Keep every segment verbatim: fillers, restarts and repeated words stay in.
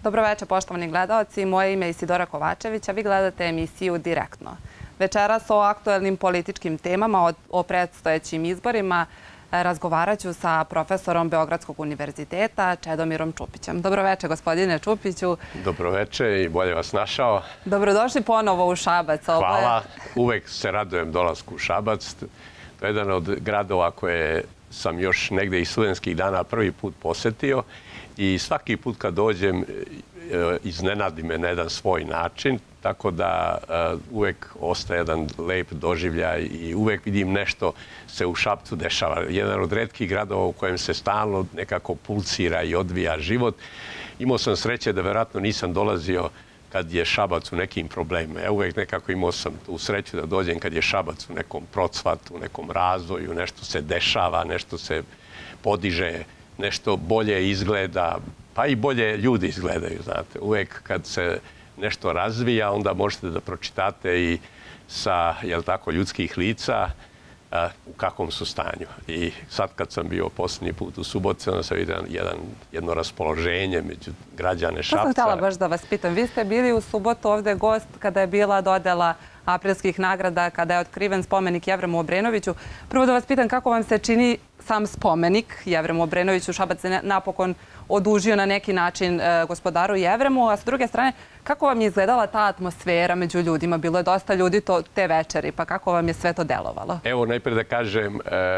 Dobroveče, poštovani gledaoci. Moje ime je Isidora Kovačević, a vi gledate emisiju Direktno. Večeras o aktuelnim političkim temama, o predstojećim izborima, razgovarat ću sa profesorom Beogradskog univerziteta Čedomirom Čupićem. Dobroveče, gospodine Čupiću. Dobroveče i bolje vas našao. Dobrodošli ponovo u Šabac. Hvala. Uvek se radujem dolasku u Šabac. To je jedan od gradova koje sam još negde iz studentskih dana prvi put posetio i svaki put kad dođem iznenadi me na jedan svoj način, tako da uvek ostaje jedan lep doživljaj i uvek vidim nešto se u Šapcu dešava. Jedan od retkih gradova u kojem se stalno nekako pulsira i odvija život. Imao sam sreće da verovatno nisam dolazio kad je Šabac u nekim problemima. Ja uvek nekako imao sam tu sreću da dođem kad je Šabac u nekom procvatu, u nekom razvoju, nešto se dešava, nešto se podiže, nešto bolje izgleda, pa i bolje ljudi izgledaju, znate. Uvek kad se nešto razvija, onda možete da pročitate i sa, jel tako, ljudskih lica u kakvom su stanju. I sad kad sam bio posljednji put u Subotici, onda sam vidio jedan, jedno raspoloženje među građane Šapca. To sam htjela baš da vas pitam. Vi ste bili u subotu ovde gost kada je bila dodela aprilskih nagrada, kada je otkriven spomenik Jevremu Obrenoviću. Prvo da vas pitam kako vam se čini sam spomenik Jevremu Obrenoviću. Šabac se napokon odužio na neki način gospodaru Jevremu, a s druge strane, kako vam je izgledala ta atmosfera među ljudima? Bilo je dosta ljudi te večeri, pa kako vam je sve to delovalo? Evo, najprije da kažem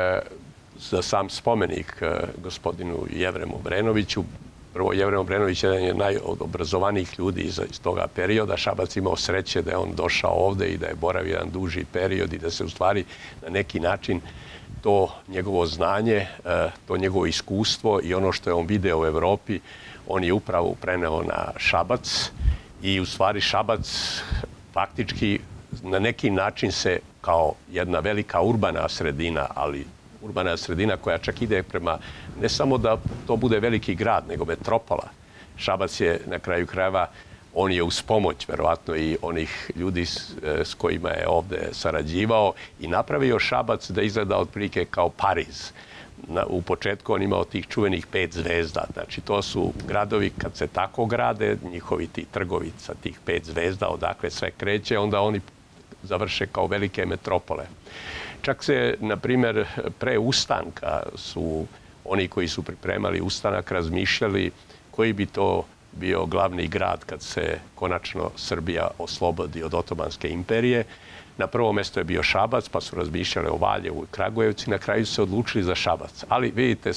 za sam spomenik gospodinu Jevremu Obrenoviću. Prvo, Jevrem Obrenović je jedan je najobrazovanijih ljudi iz toga perioda. Šabac imao sreće da je on došao ovde i da je boravio jedan duži period i da se u stvari na neki način to njegovo znanje, to njegovo iskustvo i ono što je on video u Evropi, on je upravo preneo na Šabac i u stvari Šabac faktički na neki način se kao jedna velika urbana sredina, ali urbana sredina koja čak ide prema, ne samo da to bude veliki grad, nego metropola. Šabac je na kraju krajeva, on je uz pomoć, verovatno, i onih ljudi s kojima je ovde sarađivao i napravio Šabac da izgleda otprilike kao Pariz. U početku on imao tih čuvenih pet zvezda. Znači, to su gradovi, kad se tako grade, njihovi ti trgovi sa tih pet zvezda, odakle sve kreće, onda oni završe kao velike metropole. Čak se, na primjer, pre ustanka su oni koji su pripremali ustanak razmišljali koji bi to bio glavni grad kad se konačno Srbija oslobodi od Otomanske imperije. Na prvo mjesto je bio Šabac, pa su razmišljali o Valjevu i Kragujevcu i na kraju su se odlučili za Šabac. Ali vidite,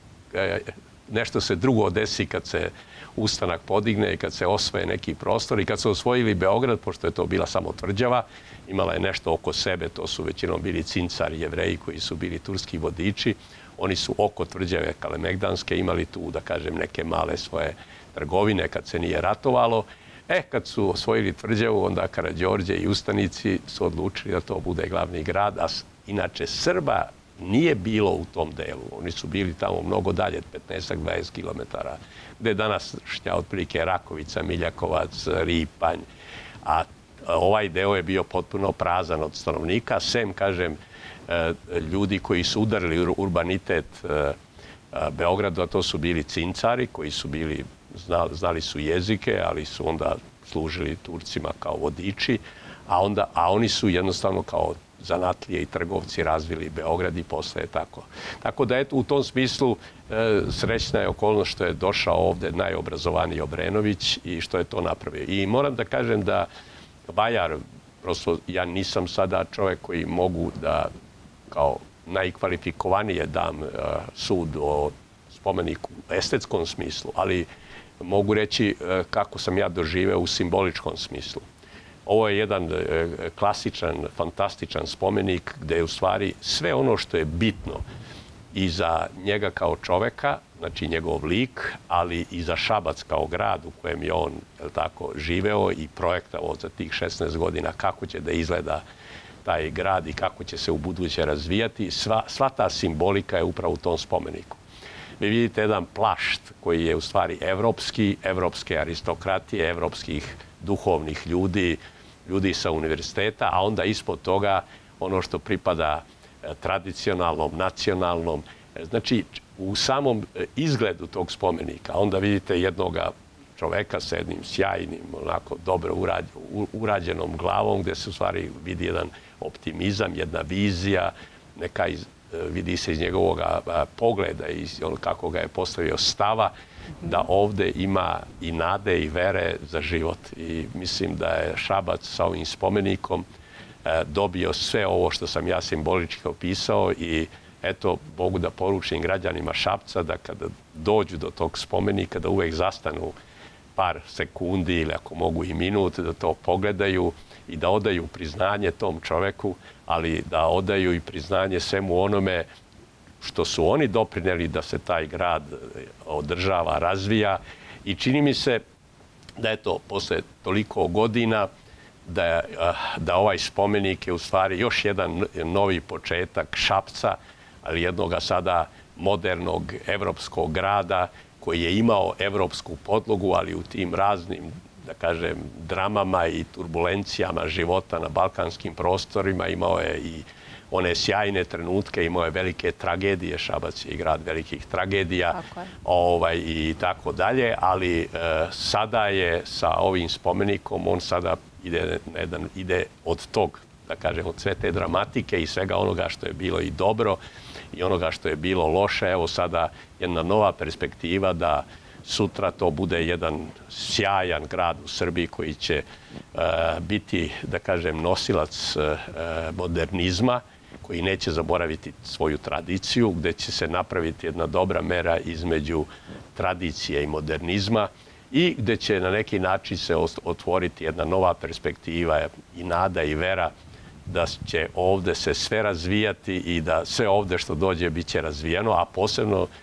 nešto se drugo desi kad se ustanak podigne i kad se osvoje neki prostor i kad su osvojili Beograd, pošto je to bila samo tvrđava, imala je nešto oko sebe, to su većinom bili cincari, Jevreji koji su bili turski vodiči. Oni su oko tvrđave Kalemegdanske imali tu, da kažem, neke male svoje trgovine kad se nije ratovalo. E, kad su osvojili tvrđavu, onda Karađorđe i ustanici su odlučili da to bude glavni grad, a inače Srba nije bilo u tom delu. Oni su bili tamo mnogo dalje, petnaest do dvadeset kilometara, gde je danas šnja otprilike Rakovica, Miljakovac, Ripanj, a ovaj deo je bio potpuno prazan od stanovnika, sem, kažem, ljudi koji su udarili urbanitet Beogradu, a to su bili cincari koji su bili, znali su jezike, ali su onda služili Turcima kao vodiči, a, onda, a oni su jednostavno kao zanatlije i trgovci razvili Beograd i posle je tako. Tako da eto, u tom smislu srećna je okolnost što je došao ovde najobrazovaniji Obrenović i što je to napravio. I moram da kažem da Vajar, prosto ja nisam sada čovjek koji mogu da kao najkvalifikovanije dam sud o spomeniku u estetskom smislu, ali mogu reći kako sam ja doživeo u simboličkom smislu. Ovo je jedan klasičan, fantastičan spomenik gde je u stvari sve ono što je bitno i za njega kao čoveka, znači njegov lik, ali i za Šabac kao grad u kojem je on tako živeo i projektao za tih šesnaest godina kako će da izgleda taj grad i kako će se u buduće razvijati. Sva, sva ta simbolika je upravo u tom spomeniku. Vi vidite jedan plašt koji je u stvari evropski, evropske aristokratije, evropskih duhovnih ljudi, ljudi sa univerziteta, a onda ispod toga ono što pripada tradicionalnom, nacionalnom. Znači, u samom izgledu tog spomenika, onda vidite jednoga čoveka sa jednim sjajnim, onako dobro urađenom glavom, gde se u stvari vidi jedan optimizam, jedna vizija, neka iz, vidi se iz njegovog pogleda, iz kako ga je postavio stava, da ovde ima i nade i vere za život. I mislim da je Šabac sa ovim spomenikom dobio sve ovo što sam ja simbolički opisao i eto, mogu da poručim građanima Šapca da kada dođu do tog spomenika, da uvek zastanu par sekundi ili ako mogu i minut, da to pogledaju i da odaju priznanje tom čoveku, ali da odaju i priznanje svemu onome što su oni doprineli da se taj grad održava, razvija. I čini mi se da je to posle toliko godina da, da ovaj spomenik je u stvari još jedan novi početak Šapca, ali jednoga sada modernog evropskog grada koji je imao evropsku podlogu, ali u tim raznim, da kažem, dramama i turbulencijama života na balkanskim prostorima imao je i one sjajne trenutke, imao je velike tragedije. Šabac je i grad velikih tragedija ovaj, i tako dalje, ali e, sada je sa ovim spomenikom, on sada ide, jedan, ide od tog, da kažem, od sve te dramatike i svega onoga što je bilo i dobro i onoga što je bilo loše. Evo sada jedna nova perspektiva da sutra to bude jedan sjajan grad u Srbiji koji će uh, biti, da kažem, nosilac uh, modernizma, koji neće zaboraviti svoju tradiciju, gde će se napraviti jedna dobra mera između tradicije i modernizma i gde će na neki način se otvoriti jedna nova perspektiva i nada i vera da će ovde se sve razvijati i da sve ovde što dođe bit će razvijeno, a posebno uh,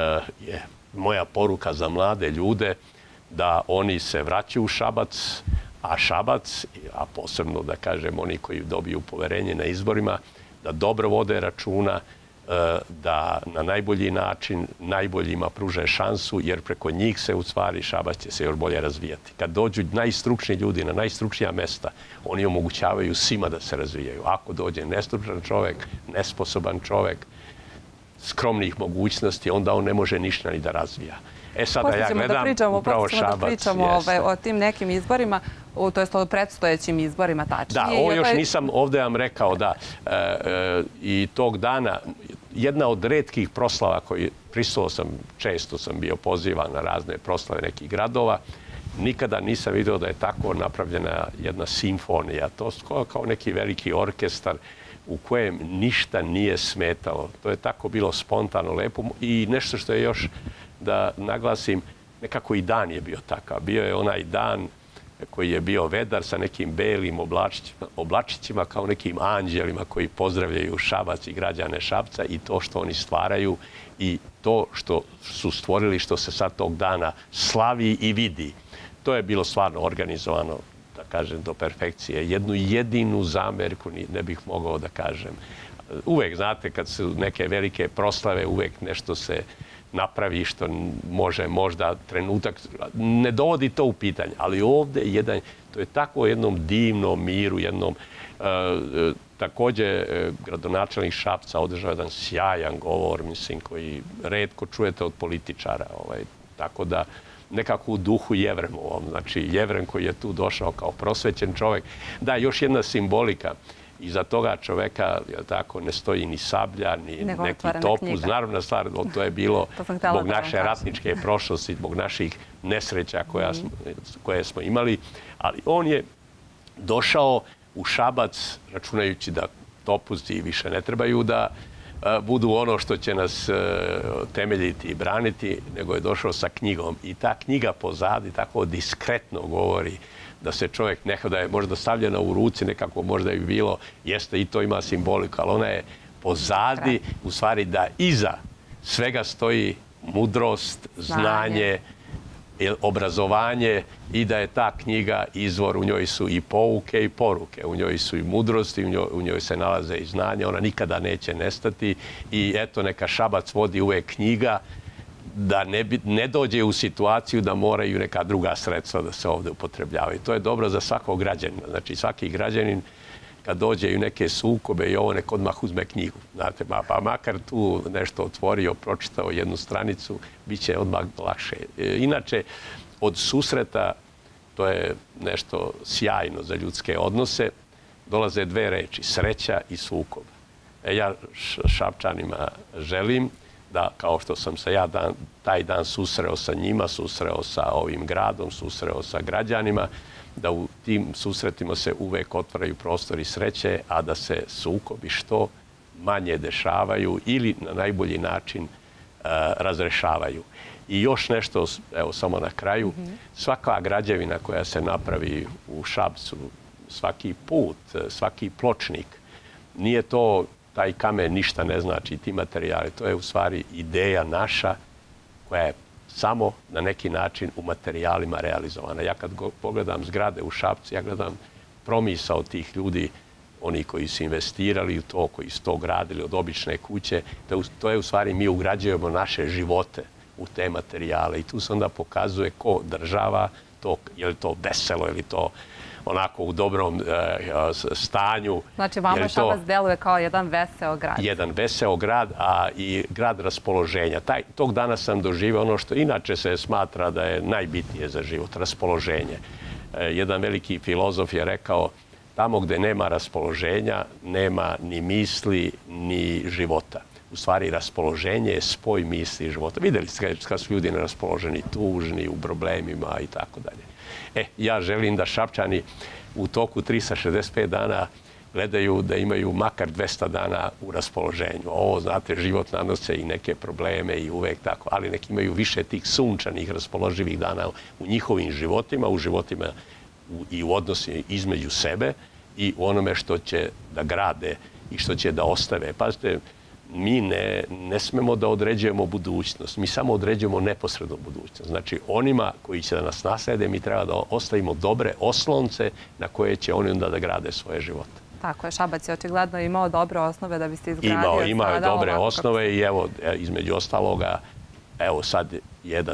je moja poruka za mlade ljude da oni se vraćaju u Šabac, a Šabac, a posebno da kažem oni koji dobiju poverenje na izborima, da dobro vode računa, da na najbolji način najboljima pruže šansu, jer preko njih se u stvari Šabac će se još bolje razvijati. Kad dođu najstručniji ljudi na najstručnija mesta, oni omogućavaju svima da se razvijaju. Ako dođe nestručan čovek, nesposoban čovek, skromnih mogućnosti, onda on ne može ništa ni da razvija. E sada ja gledam upravo Šabac. Da pričamo ove, o tim nekim izborima, to jest o predstojećim izborima tačnije. Da, ovo još nisam ovde vam rekao da e, e, i tog dana jedna od retkih proslava koji prisustvovao sam, često sam bio pozivan na razne proslave nekih gradova, nikada nisam vidio da je tako napravljena jedna simfonija. To je kao neki veliki orkestar u kojem ništa nije smetalo. To je tako bilo spontano, lepo i nešto što je još da naglasim, nekako i dan je bio takav. Bio je onaj dan koji je bio vedar sa nekim belim oblačićima, oblačićima kao nekim anđelima koji pozdravljaju Šabac i građane Šapca i to što oni stvaraju i to što su stvorili, što se sad tog dana slavi i vidi. To je bilo stvarno organizovano, da kažem, do perfekcije. Jednu jedinu zamerku ne bih mogao da kažem. Uvek, znate, kad su neke velike proslave, uvek nešto se napravi što može možda trenutak, ne dovodi to u pitanje, ali ovde jedan, to je tako jednom divnom miru, jednom, uh, takođe gradonačelnik Šapca održao jedan sjajan govor, mislim, koji retko čujete od političara, ovaj, tako da nekako u duhu Jevremovom, znači Jevrem koji je tu došao kao prosvećen čovek. Da, još jedna simbolika. Iza toga čoveka, tako, ne stoji ni sablja, ni nego neki topuz. Naravna stvar, to je bilo zbog naše ratničke prošlosti, zbog naših nesreća koja smo, koje smo imali. Ali on je došao u Šabac, računajući da topuzi više ne trebaju da budu ono što će nas temeljiti i braniti, nego je došao sa knjigom. I ta knjiga pozadi tako diskretno govori da se čovjek nekada je možda stavljena u ruci, nekako možda i bilo, jeste i to ima simboliku, ali ona je pozadi, u stvari da iza svega stoji mudrost, znanje, obrazovanje i da je ta knjiga izvor, u njoj su i pouke i poruke, u njoj su i mudrosti, u njoj, u njoj se nalaze i znanje, ona nikada neće nestati i eto neka Šabac vodi uvek knjiga da ne, bi, ne dođe u situaciju da moraju neka druga sredstva da se ovde upotrebljavaju. To je dobro za svakog građanina. Znači svaki građanin kad dođe u neke sukobe i ovo nek odmah uzme knjigu. Znate, pa makar tu nešto otvorio, pročitao jednu stranicu, bit će odmah lakše. Inače, od susreta, to je nešto sjajno za ljudske odnose, dolaze dve reči, sreća i sukob. E, ja Šapčanima želim da, kao što sam se ja dan, taj dan susreo sa njima, susreo sa ovim gradom, susreo sa građanima, da u tim susretima se uvek otvaraju prostori sreće, a da se sukobi što manje dešavaju ili na najbolji način uh, razrešavaju. I još nešto, evo samo na kraju, mm-hmm. svaka građevina koja se napravi u Šapcu, svaki put, svaki pločnik, nije to, taj kamen ništa ne znači, ti materijali, to je u stvari ideja naša koja je samo na neki način u materijalima realizovana. Ja kad pogledam zgrade u Šapcu, ja gledam promisao tih ljudi, oni koji su investirali u to, koji su to gradili od obične kuće, to je u stvari mi ugrađujemo naše živote u te materijale i tu se onda pokazuje ko država to, je li to veselo, je li to onako u dobrom e, stanju. Znači, vama Šabac deluje kao jedan veseo grad. Jedan veseo grad, a i grad raspoloženja. Taj, tog dana sam doživio ono što inače se smatra da je najbitnije za život, raspoloženje. E, jedan veliki filozof je rekao, tamo gde nema raspoloženja, nema ni misli, ni života. U stvari, raspoloženje je spoj misli i života. Videli ste kad su ljudi neraspoloženi, tužni, u problemima i tako dalje. E, ja želim da Šapčani u toku trista šezdeset pet dana gledaju da imaju makar dvesta dana u raspoloženju. Ovo, znate, život nanose i neke probleme i uvek tako, ali neki imaju više tih sunčanih, raspoloživih dana u njihovim životima, u životima i u odnosima između sebe i u onome što će da grade i što će da ostave. Pazite, mi ne, ne smemo da određujemo budućnost, mi samo određujemo neposrednu budućnost. Znači, onima koji će da nas naslede, mi treba da ostavimo dobre oslonce na koje će oni onda da grade svoje živote. Tako je, Šabac je očigledno imao dobre osnove da bi se izgradio. Imao, imao dobre osnove i evo, između ostaloga, evo sad jedan,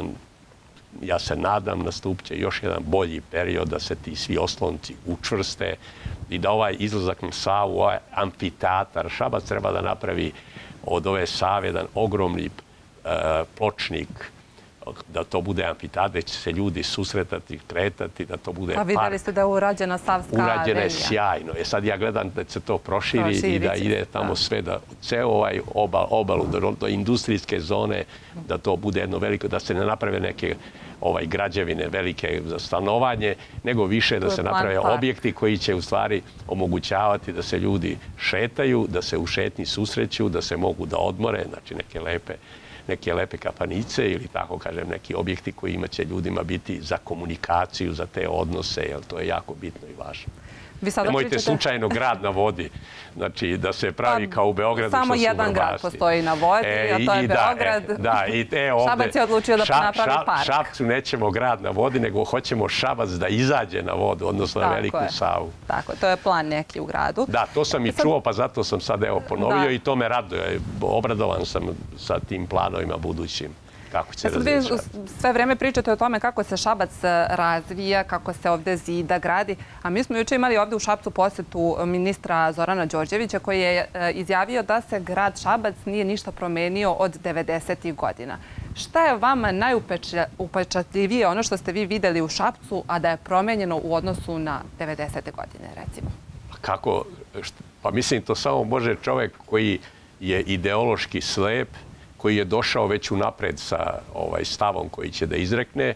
ja se nadam, nastupit će još jedan bolji period da se ti svi oslonci učvrste i da ovaj izlazak na Savu, ovaj amfiteatar, Šabac treba da napravi od ove Save jedan ogromni uh, pločnik, da to bude amfiteatar, da će se ljudi susretati, kretati, da to bude park. Pa videli ste da je urađena Savska avenija. Urađena je sjajno. E sad ja gledam da se to proširi, proširi i da ide tamo da. sve, da ceo ovaj obal, obalu, do, do industrijske zone, da to bude jedno veliko, da se ne naprave neke ovaj, građevine velike za stanovanje, nego više da se naprave objekti koji će u stvari omogućavati da se ljudi šetaju, da se u šetnji susreću, da se mogu da odmore, znači neke lepe neke lepe kapanice ili tako kažem neki objekti koji ima će ljudima biti za komunikaciju, za te odnose, jer to je jako bitno i važno. Nemojte pričate... slučajno grad na vodi, znači da se pravi pa, kao u Beogradu. Samo jedan grad postoji na vodi, e, a to je i, Beograd. Da, e, da, i te ovde, Šabac je odlučio da ša, napravi ša, park. Šapcu nećemo grad na vodi, nego hoćemo Šabac da izađe na vodu, odnosno tako na Veliku je. Savu. Tako, to je plan neki u gradu. Da, to sam i čuo, pa zato sam sad evo ponovio da. I to me raduje. Obradovan sam sa tim planovima budućim. Kako će različati. Sve vreme pričate o tome kako se Šabac razvija, kako se ovde zida, gradi. A mi smo juče imali ovde u Šapcu posjetu ministra Zorana Đorđevića koji je izjavio da se grad Šabac nije ništa promenio od devedesetih godina. Šta je vama najupečatljivije ono što ste vi videli u Šapcu, a da je promenjeno u odnosu na devedesete godine, recimo? Kako? Pa mislim, to samo može čovek koji je ideološki slep, koji je došao već unapred sa ovaj stavom koji će da izrekne,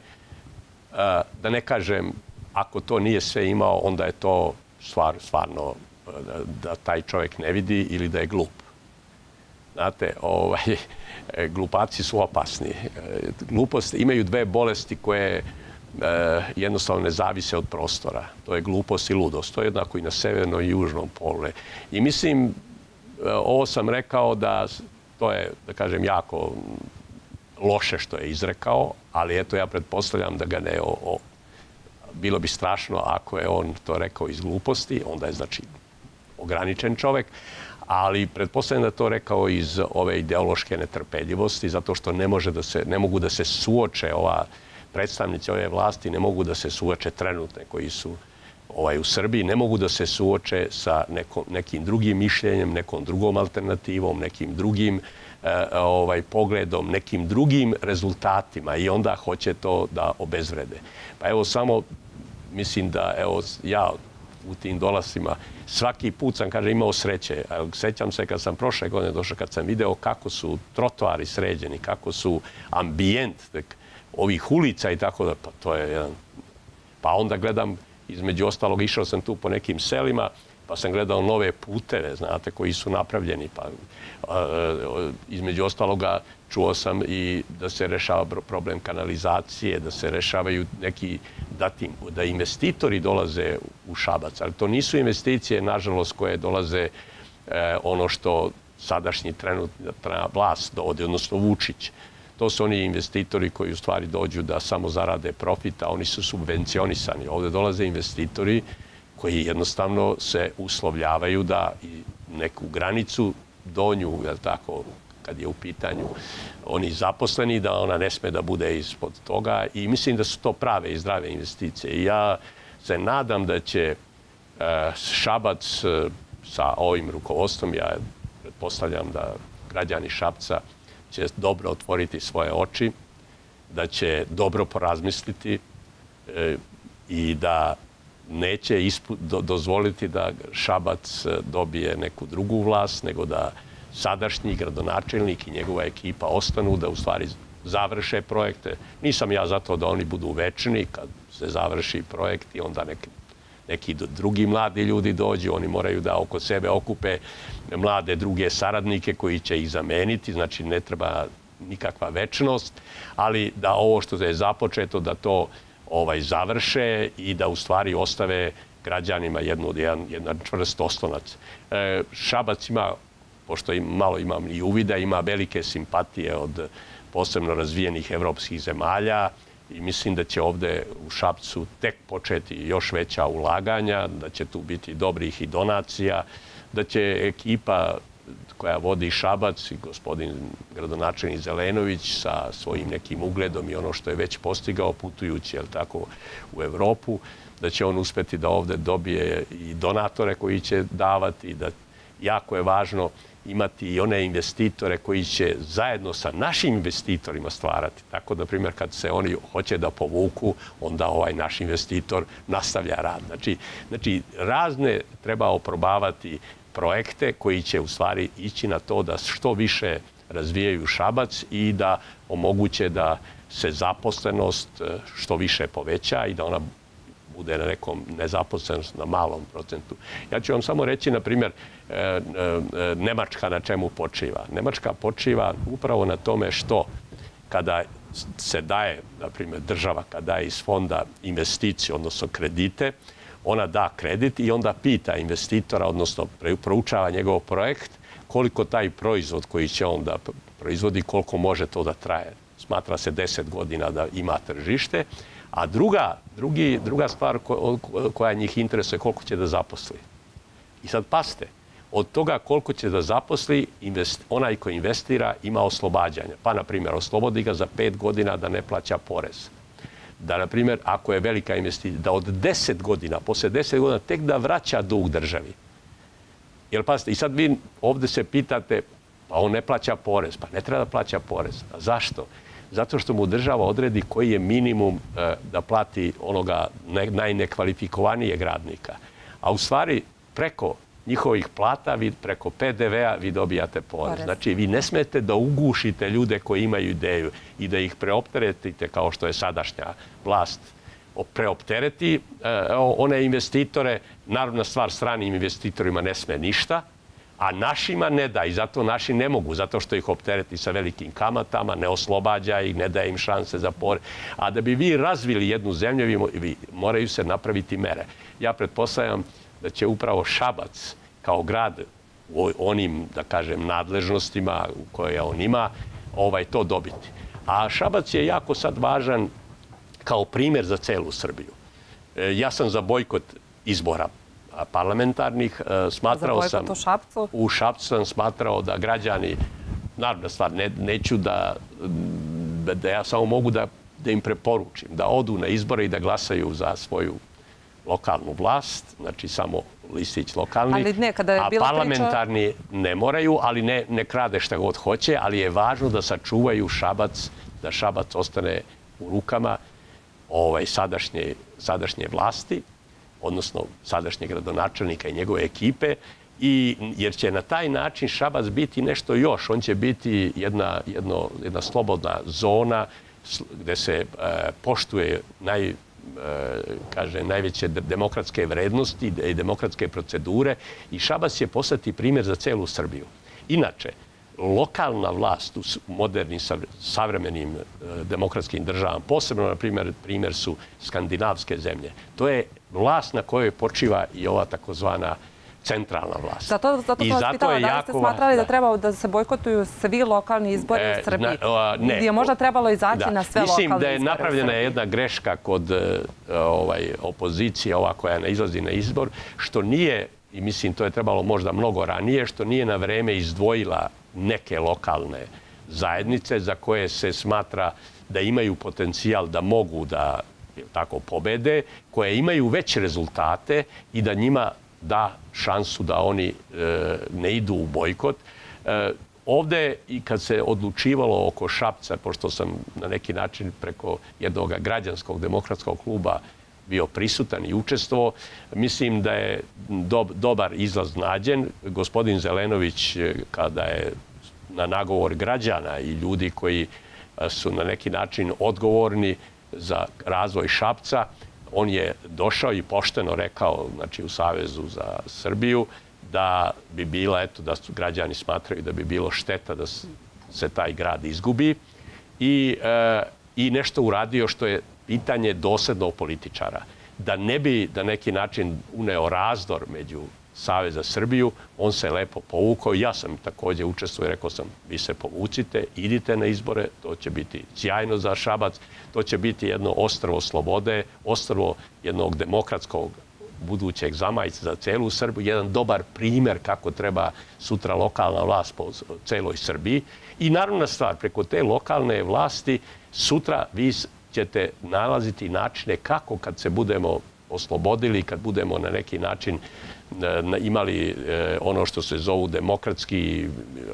da ne kažem, ako to nije sve imao, onda je to stvar, stvarno da taj čovjek ne vidi ili da je glup. Znate, ovaj, glupaci su opasni. Gluposti imaju dve bolesti koje jednostavno ne zavise od prostora. To je glupost i ludost. To je jednako i na severnom i južnom polu. I mislim, ovo sam rekao da to je, da kažem, jako loše što je izrekao, ali eto, ja pretpostavljam da ga ne... O, o, bilo bi strašno ako je on to rekao iz gluposti, onda je, znači, ograničen čovek, ali pretpostavljam da je to rekao iz ove ideološke netrpeljivosti, zato što ne, može da se, ne mogu da se suoče ova predstavnici ove vlasti, ne mogu da se suoče trenutne koji su ovaj, u Srbiji, ne mogu da se suoče sa nekom, nekim drugim mišljenjem, nekom drugom alternativom, nekim drugim ovaj, pogledom, nekim drugim rezultatima i onda hoće to da obezvrede. Pa evo samo, mislim da evo, ja u tim dolasima svaki put sam, kaže, imao sreće. Sećam se kad sam prošle godine došao, kad sam video kako su trotoari sređeni, kako su ambijent ovih ulica i tako da, pa to je jedan... Pa onda gledam, između ostalog, išao sam tu po nekim selima, pa sam gledao nove puteve, znate, koji su napravljeni. Pa, između ostaloga, čuo sam i da se rešava problem kanalizacije, da se rešavaju neki, da investitori dolaze u Šabac. Ali to nisu investicije, nažalost, koje dolaze ono što sadašnji trenutna vlast dovodi, odnosno Vučić. To su oni investitori koji u stvari dođu da samo zarade profit, a oni su subvencionisani. Ovdje dolaze investitori koji jednostavno se uslovljavaju da neku granicu donju, jel tako, kad je u pitanju oni zaposleni, da ona ne sme da bude ispod toga i mislim da su to prave i zdrave investicije. I ja se nadam da će Šabac sa ovim rukovodstvom, ja pretpostavljam da građani Šapca će dobro otvoriti svoje oči, da će dobro porazmisliti i da neće dozvoliti da Šabac dobije neku drugu vlast, nego da sadašnji gradonačelnik i njegova ekipa ostanu, da u stvari završe projekte. Nisam ja za to da oni budu večni, kad se završi projekt i onda neki drugi mladi ljudi dođu, oni moraju da oko sebe okupe mlade druge saradnike koji će ih zameniti, znači ne treba nikakva večnost, ali da ovo što je započeto, da to završe i da u stvari ostave građanima jedan čvrst oslonac. Šabac ima, pošto malo imam i uvida, ima velike simpatije od posebno razvijenih evropskih zemalja i mislim da će ovdje u Šapcu tek početi još veća ulaganja, da će tu biti dobrih i donacija, da će ekipa koja vodi Šabac i gospodin gradonačelnik Zelenović sa svojim nekim ugledom i ono što je već postigao putujući u Evropu, da će on uspeti da ovdje dobije i donatore koji će davati i da jako je važno imati i one investitore koji će zajedno sa našim investitorima stvarati. Tako da, primjer, kad se oni hoće da povuku, onda ovaj naš investitor nastavlja rad. Znači, razne treba oprobavati projekte koji će u stvari ići na to da što više razvijaju Šabac i da omoguće da se zaposlenost što više poveća i da ona bude na nekom nezaposlenost na malom procentu. Ja ću vam samo reći, na primjer, Nemačka na čemu počiva. Nemačka počiva upravo na tome što kada se daje, na primjer, država, kada daje iz fonda investiciju, odnosno kredite, ona da kredit i onda pita investitora, odnosno proučava njegov projekt, koliko taj proizvod koji će on da proizvodi, koliko može to da traje. Smatra se deset godina da ima tržište. A druga, drugi, druga stvar koja njih interesuje, koliko će da zaposli. I sad pazite, od toga koliko će da zaposli, onaj ko investira ima oslobađanja. Pa, na primjer, oslobodi ga za pet godina da ne plaća porez. Da, na primjer, ako je velika investicija, da od deset godina, posle deset godina, tek da vraća dug državi. Jer, pazite, i sad vi ovdje se pitate, pa on ne plaća porez. Pa ne treba da plaća porez. A zašto? Zato što mu država odredi koji je minimum da plati onoga najnekvalifikovanijeg radnika. A u stvari, preko njihovih plata, preko pe de ve a vi dobijate porez. Znači, vi ne smete da ugušite ljude koji imaju ideju i da ih preopteretite kao što je sadašnja vlast preoptereti one investitore. Naravna stvar, stranim investitorima ne sme ništa, a našima ne da i zato naši ne mogu, zato što ih optereti sa velikim kamatama, ne oslobađa ih, ne daje im šanse za porez. A da bi vi razvili jednu zemlju, moraju se napraviti mere. Ja pretpostavljam da će upravo Šabac kao grad u onim, da kažem, nadležnostima koje on ima, to dobiti. A Šabac je jako sad važan kao primjer za celu Srbiju. Ja sam za bojkot izbora parlamentarnih. Smatrao sam... Za bojkot u Šapcu? U Šapcu sam smatrao da građani, naravno stvar, neću da, da ja samo mogu da, da im preporučim, da odu na izbore i da glasaju za svoju lokalnu vlast, znači samo listić lokalni, a parlamentarni ne moraju, ali ne krade šta god hoće, ali je važno da sačuvaju Šabac, da Šabac ostane u rukama sadašnje vlasti, odnosno sadašnjeg gradonačelnika i njegove ekipe, jer će na taj način Šabac biti nešto još. On će biti jedna slobodna zona gde se poštuje najveće demokratske vrednosti i demokratske procedure i Šabac će postati primjer za celu Srbiju. Inače, lokalna vlast u modernim, savremenim demokratskim državama, posebno, na primjer, su skandinavske zemlje. To je vlast na kojoj počiva i ova takozvana centralna vlast. Zato sam vas pitala, da li ste smatrali da treba da se bojkotuju svi lokalni izbori u Srbiji? Ne. Ili je možda trebalo izaći na sve lokalne izbore u Srbiji? Mislim da je napravljena jedna greška kod opozicije, ova koja ne izlazi na izbor, što nije, i mislim to je trebalo možda mnogo ranije, što nije na vreme izdvojila neke lokalne zajednice za koje se smatra da imaju potencijal da mogu da tako pobede, koje imaju veće rezultate i da njima da šansu da oni ne idu u bojkot. Ovde i kad se odlučivalo oko Šapca, pošto sam na neki način preko jednog građanskog demokratskog kluba bio prisutan i učestvovao, mislim da je dobar izlaz nađen. Gospodin Zelenović, kada je na nagovor građana i ljudi koji su na neki način odgovorni za razvoj Šapca, on je došao i pošteno rekao, znači u Savezu za Srbiju, da bi bila, eto, da su građani smatraju da bi bilo šteta da se taj grad izgubi i nešto uradio što je pitanje doslednog političara. Da ne bi na neki način uneo razdor među Savez za Srbiju, on se lepo povukao. Ja sam također učestvovao i rekao sam, vi se povucite, idite na izbore, to će biti sjajno za Šabac, to će biti jedno ostrvo slobode, ostrvo jednog demokratskog budućeg zamajca za celu Srbiju, jedan dobar primjer kako treba sutra lokalna vlast po celoj Srbiji. I naravna stvar, preko te lokalne vlasti sutra vi ćete nalaziti načine kako kad se budemo oslobodili, kad budemo na neki način imali ono što se zovu demokratski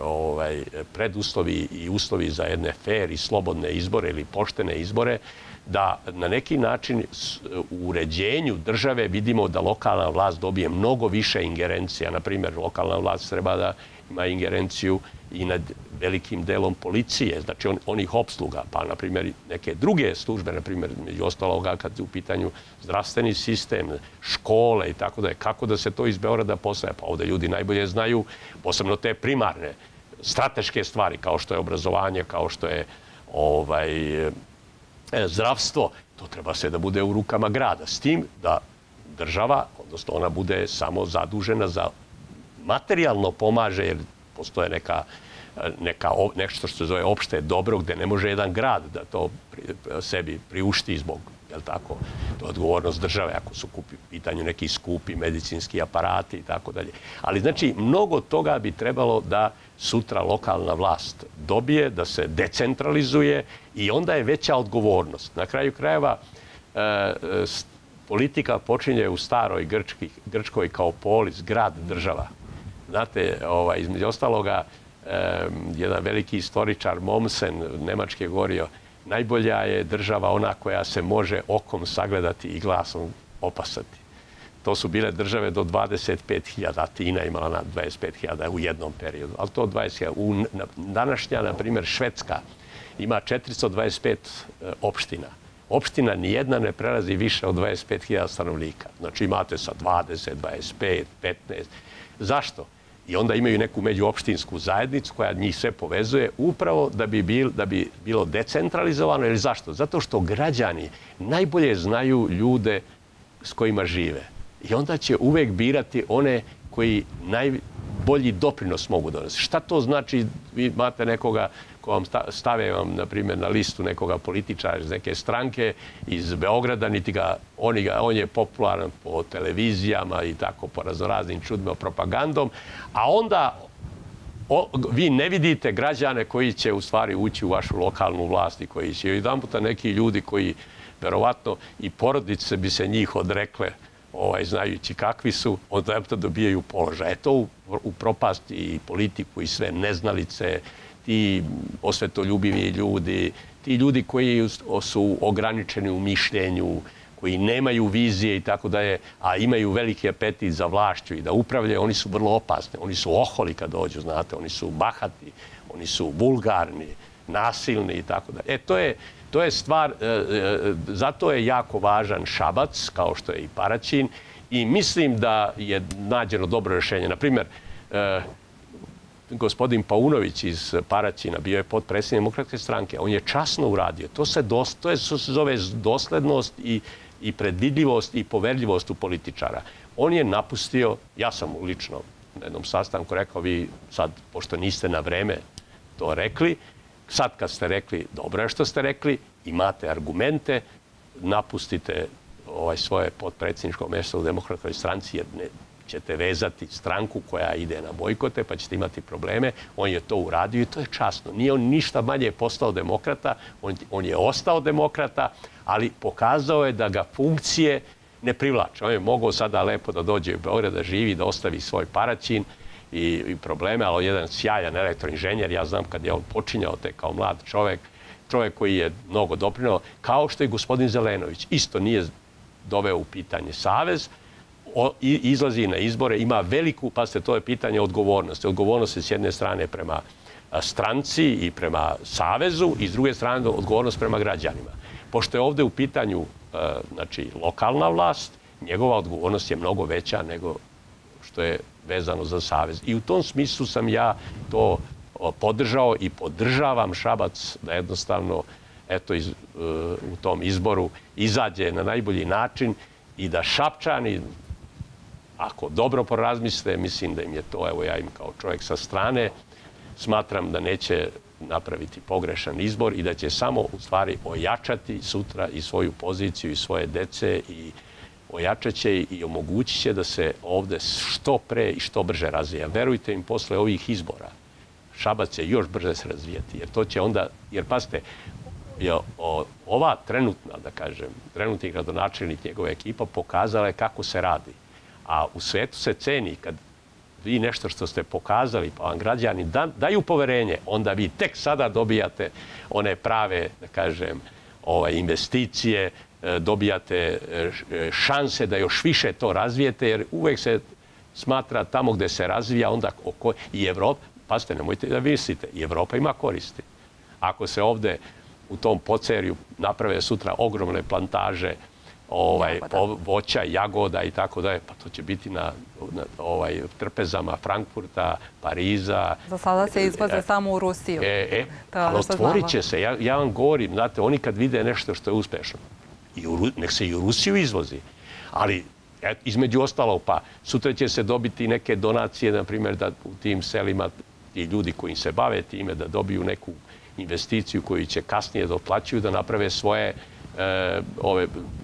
preduslovi i uslovi za jedne fair i slobodne izbore ili poštene izbore, da na neki način u uređenju države vidimo da lokalna vlast dobije mnogo više ingerencija. Naprimjer, lokalna vlast treba da ima ingerenciju i nad velikim delom policije, znači onih opsluga, pa na primjer neke druge službe, na primjer među ostaloga kad je u pitanju zdravstveni sistem, škole i tako da je, kako da se to iz Beograda postaje, pa ovdje ljudi najbolje znaju, posebno te primarne, strateške stvari kao što je obrazovanje, kao što je zdravstvo, to treba sve da bude u rukama grada, s tim da država, odnosno ona bude samo zadužena za materijalno pomaže, jer postoje neka, nešto što se zove opšte dobro, gde ne može jedan grad da to sebi priušti zbog, jel tako, to je odgovornost države ako su u pitanju neki skupi medicinski aparati i tako dalje. Ali znači, mnogo toga bi trebalo da sutra lokalna vlast dobije, da se decentralizuje i onda je veća odgovornost. Na kraju krajeva, politika počinje u staroj Grčkoj kao polis, grad, država. Znate, između ostaloga, jedan veliki istoričar Mommsen, nemački je govorio, najbolja je država ona koja se može okom sagledati i glasom opasati. To su bile države do dvadeset pet hiljada, Atina imala na dvadeset pet hiljada u jednom periodu, ali to dvadeset hiljada. Današnja, na primjer, Švedska ima četiristo dvadeset pet opština. Opština nijedna ne prelazi više od dvadeset pet hiljada stanovnika. Znači imate sa dvadeset, dvadeset pet, petnaest. Zašto? I onda imaju neku međuopštinsku zajednicu koja njih sve povezuje upravo da bi bilo decentralizovano. Ili zašto? Zato što građani najbolje znaju ljude s kojima žive. I onda će uvek birati one koji najbolji doprinos mogu donesti. Šta to znači? Vi imate nekoga ko vam stave vam, na primjer, na listu nekoga političara iz neke stranke iz Beograda, niti ga, on je popularan po televizijama i tako po raznoraznim čudima propagandom, a onda vi ne vidite građane koji će u stvari ući u vašu lokalnu vlast i koji će jedan puta neki ljudi koji verovatno i porodice bi se njih odrekle ovaj, znajući kakvi su, onda dobijaju položaj. To u, u propasti i politiku i sve neznalice, ti osvetoljubivi ljudi, ti ljudi koji su ograničeni u mišljenju, koji nemaju vizije i tako da je, a imaju veliki apetit za vlašću i da upravljaju, oni su vrlo opasni. Oni su oholi kad dođu, znate, oni su bahati, oni su vulgarni, nasilni i tako da. E, to je, to je stvar, e, e, zato je jako važan Šabac, kao što je i Paraćin, i mislim da je nađeno dobro rješenje. Naprimjer, e, gospodin Paunović iz Paraćina bio je potpredsjednik Demokratske stranke. On je časno uradio. To se, dos, to je, to se zove doslednost i, i predvidljivost i poverljivost u političara. On je napustio, ja sam mu lično na jednom sastanku rekao, vi sad, pošto niste na vreme to rekli, sad kad ste rekli, dobro je što ste rekli, imate argumente, napustite ovaj svoje potpredsjedničko mjesto u Demokratskoj stranci jer ne, ćete vezati stranku koja ide na bojkote, pa ćete imati probleme. On je to uradio i to je časno. Nije on ništa manje postao demokrata, on, on je ostao demokrata, ali pokazao je da ga funkcije ne privlače. On je mogao sada lepo da dođe u Beograd, da živi, da ostavi svoj Paraćin i, i probleme, ali on je jedan sjajan elektroinženjer. Ja znam kad je on počinjao te kao mlad čovjek, čovjek koji je mnogo doprineo, kao što i gospodin Zelenović. Isto nije doveo u pitanje savez, O, izlazi na izbore, ima veliku, pa ste to je pitanje odgovornosti. Odgovornost je s jedne strane prema stranci i prema savezu i s druge strane odgovornost prema građanima. Pošto je ovdje u pitanju znači, lokalna vlast, njegova odgovornost je mnogo veća nego što je vezano za savez. I u tom smislu sam ja to podržao i podržavam Šabac da jednostavno eto, iz, u tom izboru izađe na najbolji način i da Šapčani, ako dobro porazmisle, mislim da im je to, evo ja im kao čovjek sa strane, smatram da neće napraviti pogrešan izbor i da će samo u stvari ojačati sutra i svoju poziciju i svoje dece i ojačat će i omogućit će da se ovdje što pre i što brže razvija. Verujte im, posle ovih izbora Šabac će još brže se razvijati, jer to će onda, jer pazite, ova trenutna, da kažem, trenutni gradonačelnik, njegova ekipa pokazala je kako se radi. A u svetu se ceni kad vi nešto što ste pokazali, pa vam građani daju poverenje, onda vi tek sada dobijate one prave, da kažem, ovaj, investicije, dobijate šanse da još više to razvijete, jer uvek se smatra tamo gde se razvija, onda oko, i Evropa, pazite, nemojte da mislite, i Evropa ima koristi. Ako se ovde u tom Pocerju naprave sutra ogromne plantaže ovaj, voća, jagoda i tako dalje, pa to će biti na, na ovaj, trpezama Frankfurta, Pariza. Za sada se izvoze e, ali u Rusiju. E, e, ali otvorit će se. Ja, ja vam govorim, znate, oni kad vide nešto što je uspešno, i u, nek se i u Rusiju izvozi. Ali, et, između ostalo, pa sutra će se dobiti neke donacije, na primjer, da u tim selima ti ljudi koji se bave time, da dobiju neku investiciju koju će kasnije da otplaćuju, da naprave svoje e, ove,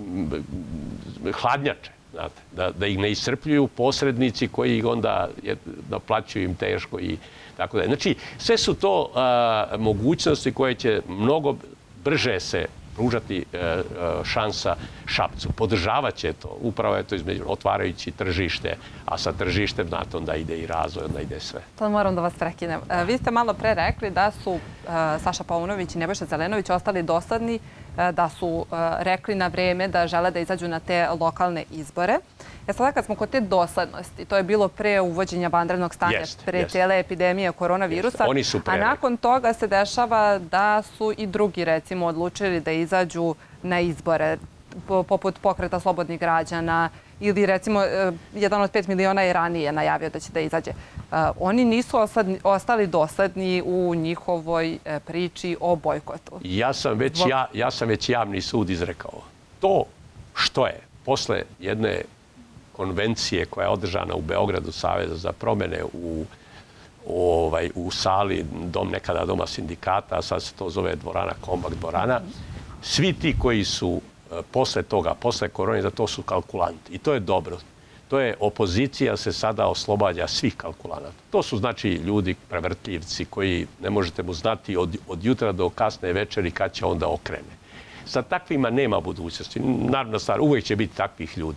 hladnjače, znate, da, da ih ne iscrpljuju posrednici koji ih onda je, naplaćuju im teško i tako da. Znači, sve su to a, mogućnosti koje će mnogo brže se pružati e, šansa Šapcu. Podržavat će to. Upravo je to između otvarajući tržište, a sa tržištem, znate, onda ide i razvoj, onda ide sve. Sad moram da vas prekinem. Vi ste malo pre rekli da su Saša Paunović i Nebojša Zelenović ostali dosadni, da su rekli na vreme da žele da izađu na te lokalne izbore. E sada kad smo kod te doslednosti, to je bilo pre uvođenja vanrednog stanja, yes, pre yes. cijele epidemije koronavirusa, yes. a nakon toga se dešava da su i drugi, recimo, odlučili da izađu na izbore, poput Pokreta slobodnih građana ili, recimo, jedan od pet miliona je ranije najavio da će da izađe. Oni nisu ostali dosledni u njihovoj priči o bojkotu. Ja sam već, ja, ja sam već javni sud izrekao. To što je posle jedne konvencije koja je održana u Beogradu Saveza za promjene u, ovaj, u sali dom, nekada Doma sindikata, a sad se to zove dvorana, Kombak dvorana, svi ti koji su posle toga, posle korone, da to su kalkulanti. I to je dobro. To je opozicija se sada oslobađa svih kalkulanata. To su znači ljudi prevrtljivci koji ne možete mu znati od, od jutra do kasne večeri kad će onda okrene. Sa takvima nema budućnosti. Naravno stvar, uvijek će biti takvih ljudi.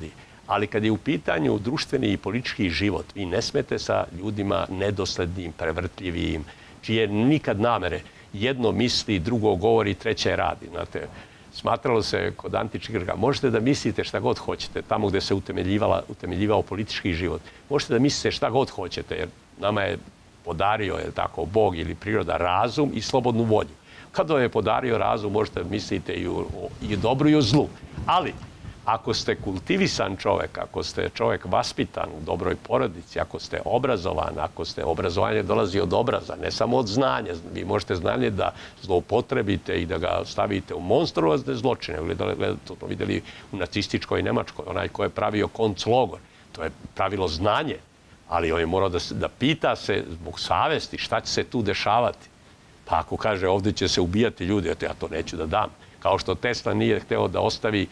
Ali kad je u pitanju društveni i politički život, vi ne smete sa ljudima nedoslednim, prevrtljivim, čije nikad namere jedno misli, drugo govori, treće radi. Znate, smatralo se kod antičkih Grka, možete da mislite šta god hoćete, tamo gdje se utemeljivao politički život. Možete da mislite šta god hoćete, jer nama je podario, je tako, Bog ili priroda razum i slobodnu volju. Kad vam je podario razum, možete da mislite i o, i o dobru i o zlu. Ali, ako ste kultivisan čovjek, ako ste čovjek vaspitan u dobroj porodici, ako ste obrazovan, ako ste obrazovanje dolazi od obraza, ne samo od znanja, vi možete znanje da zloupotrebite i da ga stavite u monstruozne zločine. To smo vidjeli u nacističkoj Nemačkoj, onaj ko je pravio konclogor. To je pravilo znanje, ali on je morao da, da pita se zbog savesti šta će se tu dešavati. Pa ako kaže ovdje će se ubijati ljudi, ja to neću da dam. Kao što Tesla nije hteo da ostavi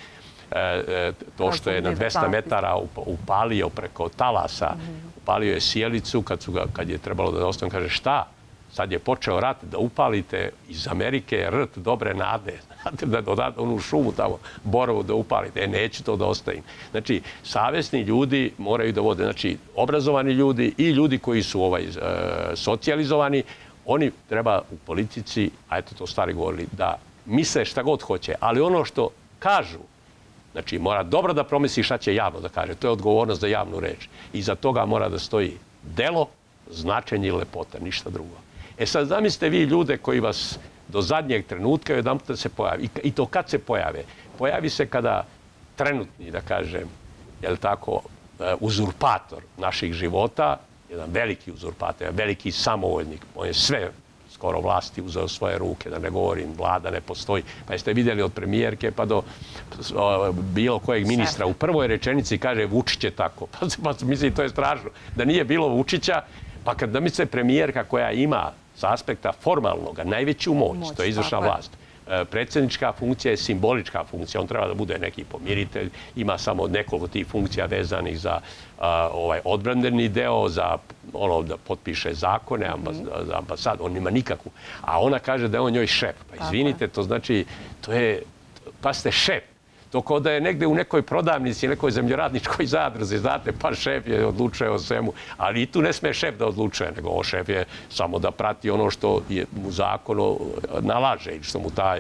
to što je na dvesta metara upalio preko talasa, upalio je sjelicu, kad, su ga, kad je trebalo da ostane, kaže šta? Sad je počeo rat da upalite iz Amerike rt dobre nade. Znate, da dodate onu šumu tamo, borovu da upalite. E, neću to da ostavim. Znači, savjesni ljudi moraju da vode. Znači, obrazovani ljudi i ljudi koji su ovaj, e, socijalizovani, oni treba u politici, a eto to stari govorili, da misle šta god hoće, ali ono što kažu, znači, mora dobro da promisli šta će javno da kaže. To je odgovornost za javnu reč. Iza toga mora da stoji delo, značenje i lepota, ništa drugo. E sad, zamislite vi ljude koji vas do zadnjeg trenutka jedan puta se pojavi. I to kad se pojave? Pojavi se kada trenutni, da kažem, je li tako, uzurpator naših života, jedan veliki uzurpator, jedan veliki samovoljnik, on je sve skoro vlasti uzeo svoje ruke, da ne govorim, vlada ne postoji. Pa jeste vidjeli od premijerke pa do o, bilo kojeg ministra. U prvoj rečenici kaže Vučić je tako. Pa, pa mislim, to je strašno. Da nije bilo Vučića, pa kad da misle premijerka koja ima sa aspekta formalnog najveću moć, moć to je izvršna vlast. Predsjednička funkcija je simbolička funkcija. On treba da bude neki pomiritelj. Ima samo nekoliko tih funkcija vezanih za a, ovaj odbrambeni deo, za ono da potpiše zakone, ambas, mm-hmm. za ambasadu. On nima nikakvu. A ona kaže da je on njoj šef. Pa izvinite, to znači, to je, pa ste šef. To kao da je negde u nekoj prodavnici, nekoj zemljoradničkoj zadruzi, znate, pa šef je odlučuje o svemu. Ali i tu ne sme šef da odlučuje, nego on šef je samo da prati ono što je mu zakon nalaže i što mu taj,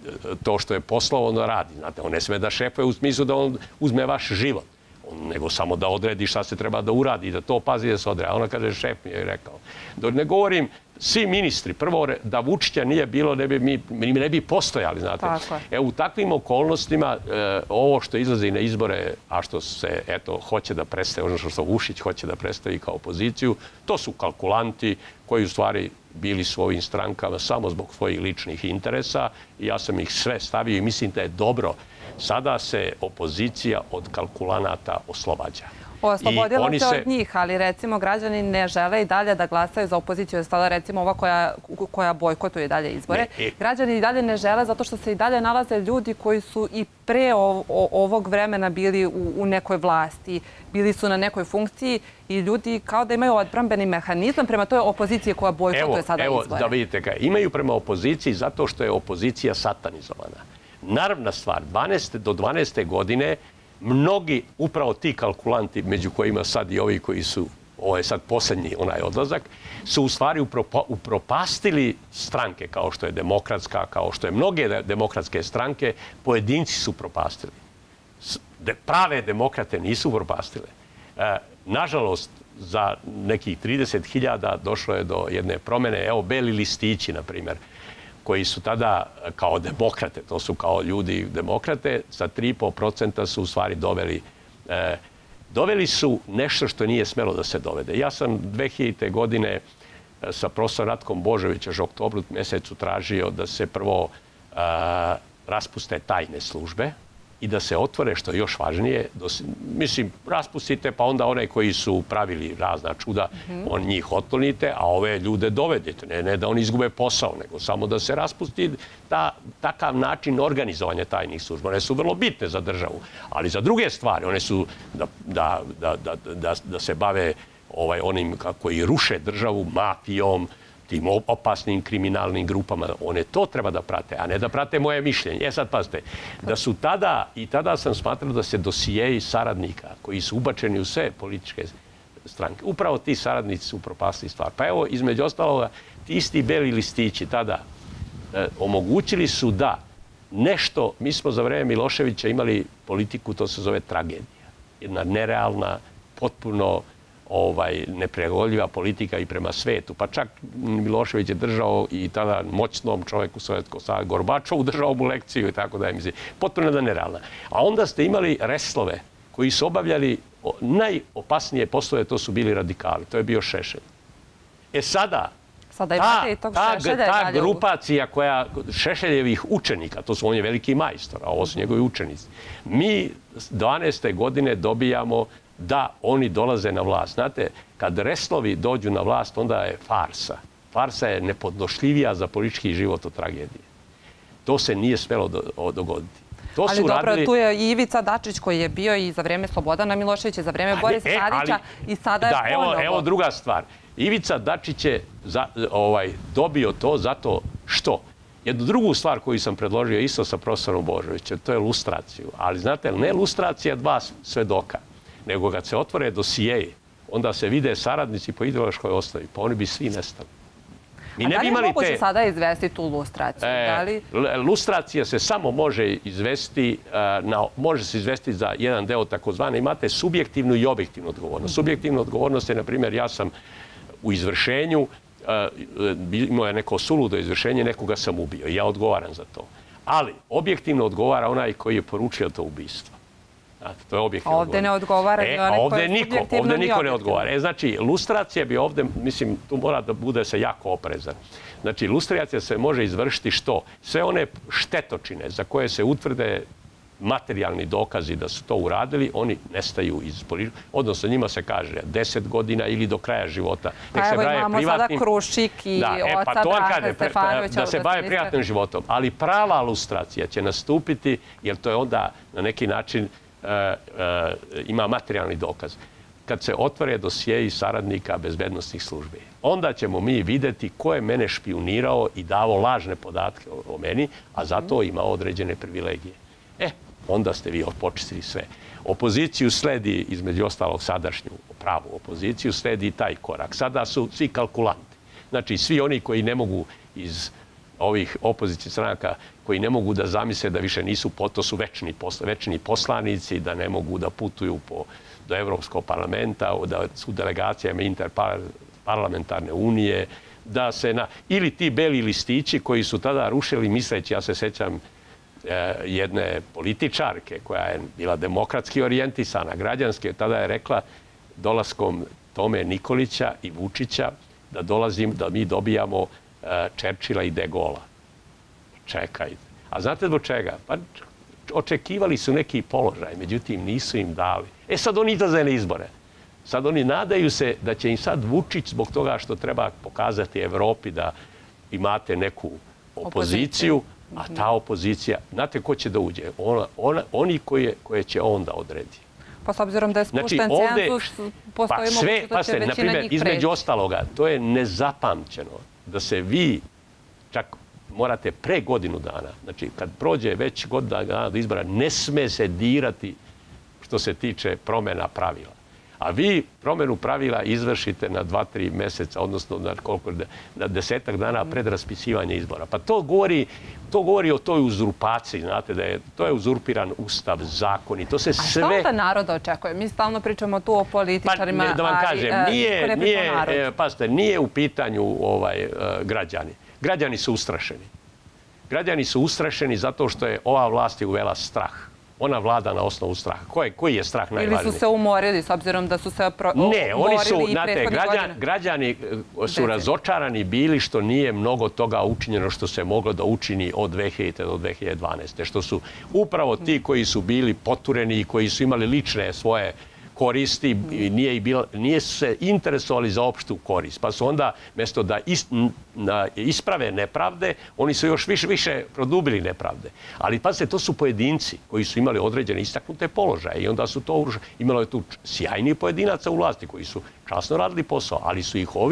to što je poslao, ono radi. Znate, on ne sme da šefuje u smislu da on uzme vaš život, on, nego samo da odredi šta se treba da uradi, da to pazi da se odredi. A ona kaže, šef mi je rekao. Dok ne govorim, svi ministri, prvo da Vučića nije bilo, ne bi, mi, mi ne bi postojali, znate. E, u takvim okolnostima, e, ovo što izlazi na izbore, a što se, eto, hoće da predstavi, ono što Vučić hoće da predstavi kao opoziciju, to su kalkulanti koji u stvari bili svojim strankama samo zbog svojih ličnih interesa i ja sam ih sve stavio i mislim da je dobro. Sada se opozicija od kalkulanata oslobađa. Oslobodilo se od njih, ali recimo građani ne žele i dalje da glasaju za opoziciju. Sada recimo ova koja, koja bojkotuje dalje izbore. Ne, građani i dalje ne žele zato što se i dalje nalaze ljudi koji su i pre ovog vremena bili u, u nekoj vlasti, bili su na nekoj funkciji i ljudi kao da imaju odbrambeni mehanizam prema toj opoziciji koja bojkotuje sada evo, izbore. Evo, da vidite kaj, imaju prema opoziciji zato što je opozicija satanizovana. Naravna stvar, dvanaeste do dvanaeste godine mnogi, upravo ti kalkulanti, među kojima sad i ovi koji su, ovo je sad posljednji onaj odlazak, su u stvari upropastili stranke kao što je demokratska, kao što je mnoge demokratske stranke, pojedinci su propastili. Prave demokrate nisu upropastile. E, nažalost, za nekih trideset hiljada došlo je do jedne promjene. Evo, beli listići, na primjer, koji su tada kao demokrate, to su kao ljudi demokrate, sa tri i po procenta su u stvari doveli, eh, doveli su nešto što nije smelo da se dovede. Ja sam dve hiljadite. godine sa profesorom Ratkom Božovićem u oktobru mjesecu tražio da se prvo eh, raspuste tajne službe i da se otvore, što je još važnije, dos, mislim, raspustite, pa onda one koji su pravili razna čuda, mm-hmm. on njih otklonite, a ove ljude dovedete. Ne, ne da oni izgube posao, nego samo da se raspusti ta, takav način organizovanja tajnih služba. One su vrlo bitne za državu, ali za druge stvari. One su da, da, da, da, da, da se bave ovaj, onim koji ruše državu, mafijom, tim opasnim kriminalnim grupama. One to treba da prate, a ne da prate moje mišljenje. E sad, pazite, da su tada, i tada sam smatrao da se dosijeji saradnika koji su ubačeni u sve političke stranke, upravo ti saradnici su propasli stvar. Pa evo, između ostaloga, ti isti beli listići tada e, omogućili su da nešto, mi smo za vreme Miloševića imali politiku, to se zove tragedija. Jedna nerealna, potpuno ovaj, nepregodljiva politika i prema svetu. Pa čak Milošević je držao i tada moćnom čovjeku Sovjetskog saveza Gorbačovu držao mu lekciju i tako da je mislim. Potpuno da nerealna. A onda ste imali reslove koji su obavljali najopasnije poslove, to su bili radikali. To je bio Šešelj. E sada, Sada imate i tog Šešelja. Ta grupacija koja, Šešeljevih učenika, to su on je veliki majstor, a ovo su njegovi učenici. Mi dvanaeste godine dobijamo da oni dolaze na vlast. Znate, kad reslovi dođu na vlast, onda je farsa. Farsa je nepodnošljivija za politički život od tragedije. To se nije smjelo dogoditi. Ali dobro, tu je i Ivica Dačić koji je bio i za vreme Slobodana Miloševića, za vreme Borisa Tadića i sada je ponovo. Da, evo druga stvar. Ivica Dačić je dobio to zato što? Jednu drugu stvar koju sam predložio isto sa profesorom Božovićem, to je lustraciju. Ali znate, ne lustracija dva svedoka, nego kad se otvore dosijeji, onda se vide saradnici po ideološkoj osnovi, pa oni bi svi nestali. A da li je moguće sada izvesti tu lustraciju? Lustracija se samo može izvesti, može se izvesti za jedan deo takozvane, imate subjektivnu i objektivnu odgovornost. Subjektivna odgovornost je, na primjer, ja sam u izvršenju, imao je neko suludo izvršenje, nekoga sam ubio i ja odgovaram za to. Ali objektivno odgovara onaj koji je poručio to ubistvo. To je objektivno odgovor. Ovdje ne odgovara ni onaj koji je subjektivno ni objektivno. Ovdje niko ne odgovara. Znači, lustracija bi ovdje, mislim, tu mora da bude se jako oprezan. Znači, lustracija se može izvršiti što? Sve one štetočine za koje se utvrde materijalni dokazi da su to uradili, oni nestaju iz politike. Odnosno, njima se kaže deset godina ili do kraja života. Pa evo imamo sada Krušik i oca Branka Stefanovića. Da se bave privatnim životom. Ali prava lustracija će nastupiti, jer to je onda na neki način ima materijalni dokaz. Kad se otvore dosjeji saradnika bezbednostnih službi, onda ćemo mi vidjeti ko je mene špijunirao i davo lažne podatke o meni, a zato ima određene privilegije. E, onda ste vi počistili sve. Opoziciju sledi, između ostalog sadašnju pravu opoziciju, sledi taj korak. Sada su svi kalkulanti. Znači, svi oni koji ne mogu iz ovih opozicijnih stranaka, koji ne mogu da zamisle da više nisu, to su večni, večni poslanici, da ne mogu da putuju po, do Evropskog parlamenta, da su delegacijama interparlamentarne unije, da se na... Ili ti beli listići koji su tada rušili misleći, ja se sećam jedne političarke koja je bila demokratski orijentisana, građanske, tada je rekla dolaskom Tome Nikolića i Vučića da dolazim, da mi dobijamo Čerčila i De Gola. Čekajte. A znate zbog čega? Pa očekivali su neki položaj, međutim nisu im dali. E sad oni izlaze na izbore. Sad oni nadaju se da će im sad Vučić zbog toga što treba pokazati Evropi da imate neku opoziciju, a ta opozicija, znate ko će da uđe? Oni koje će onda odrediti. Pa s obzirom da je spušten cenzus, postoji mogućnost da će većina njih preći. Između ostaloga, to je nezapamćeno da se vi čak morate pre godinu dana, znači kad prođe već godina dana do izbora, ne sme se dirati što se tiče promjena pravila. A vi promjenu pravila izvršite na dva, tri mjeseca, odnosno na, koliko, na desetak dana pred raspisivanje izbora. Pa to govori, to govori o toj uzurpaciji, znate, da je, to je uzurpiran ustav, zakoni, to se sve... A šta onda naroda očekuje? Mi stalno pričamo tu o političarima, pa, da vam kažem, ali nije, ne nije, e, pazite, nije u pitanju ovaj, građani. Građani su ustrašeni. Građani su ustrašeni zato što je ova vlast je uvela strah. Ona vlada na osnovu straha. Koji, koji je strah najvažniji? Ili su se umorili, s obzirom da su se pro... ne, oni su, znate, građan, građani su razočarani bili što nije mnogo toga učinjeno što se moglo da učini od dve hiljadite do dve hiljade dvanaeste. Što su upravo ti koji su bili potureni i koji su imali lične svoje koristi, nije, bilo, nije se interesovali za opštu korist. Pa su onda, mjesto da is, na, isprave nepravde, oni su još više, više produbili nepravde. Ali pa se to su pojedinci koji su imali određene istaknute položaje i onda su to imalo je tu sjajni pojedinaca u vlasti koji su časno radili posao, ali su ih ovi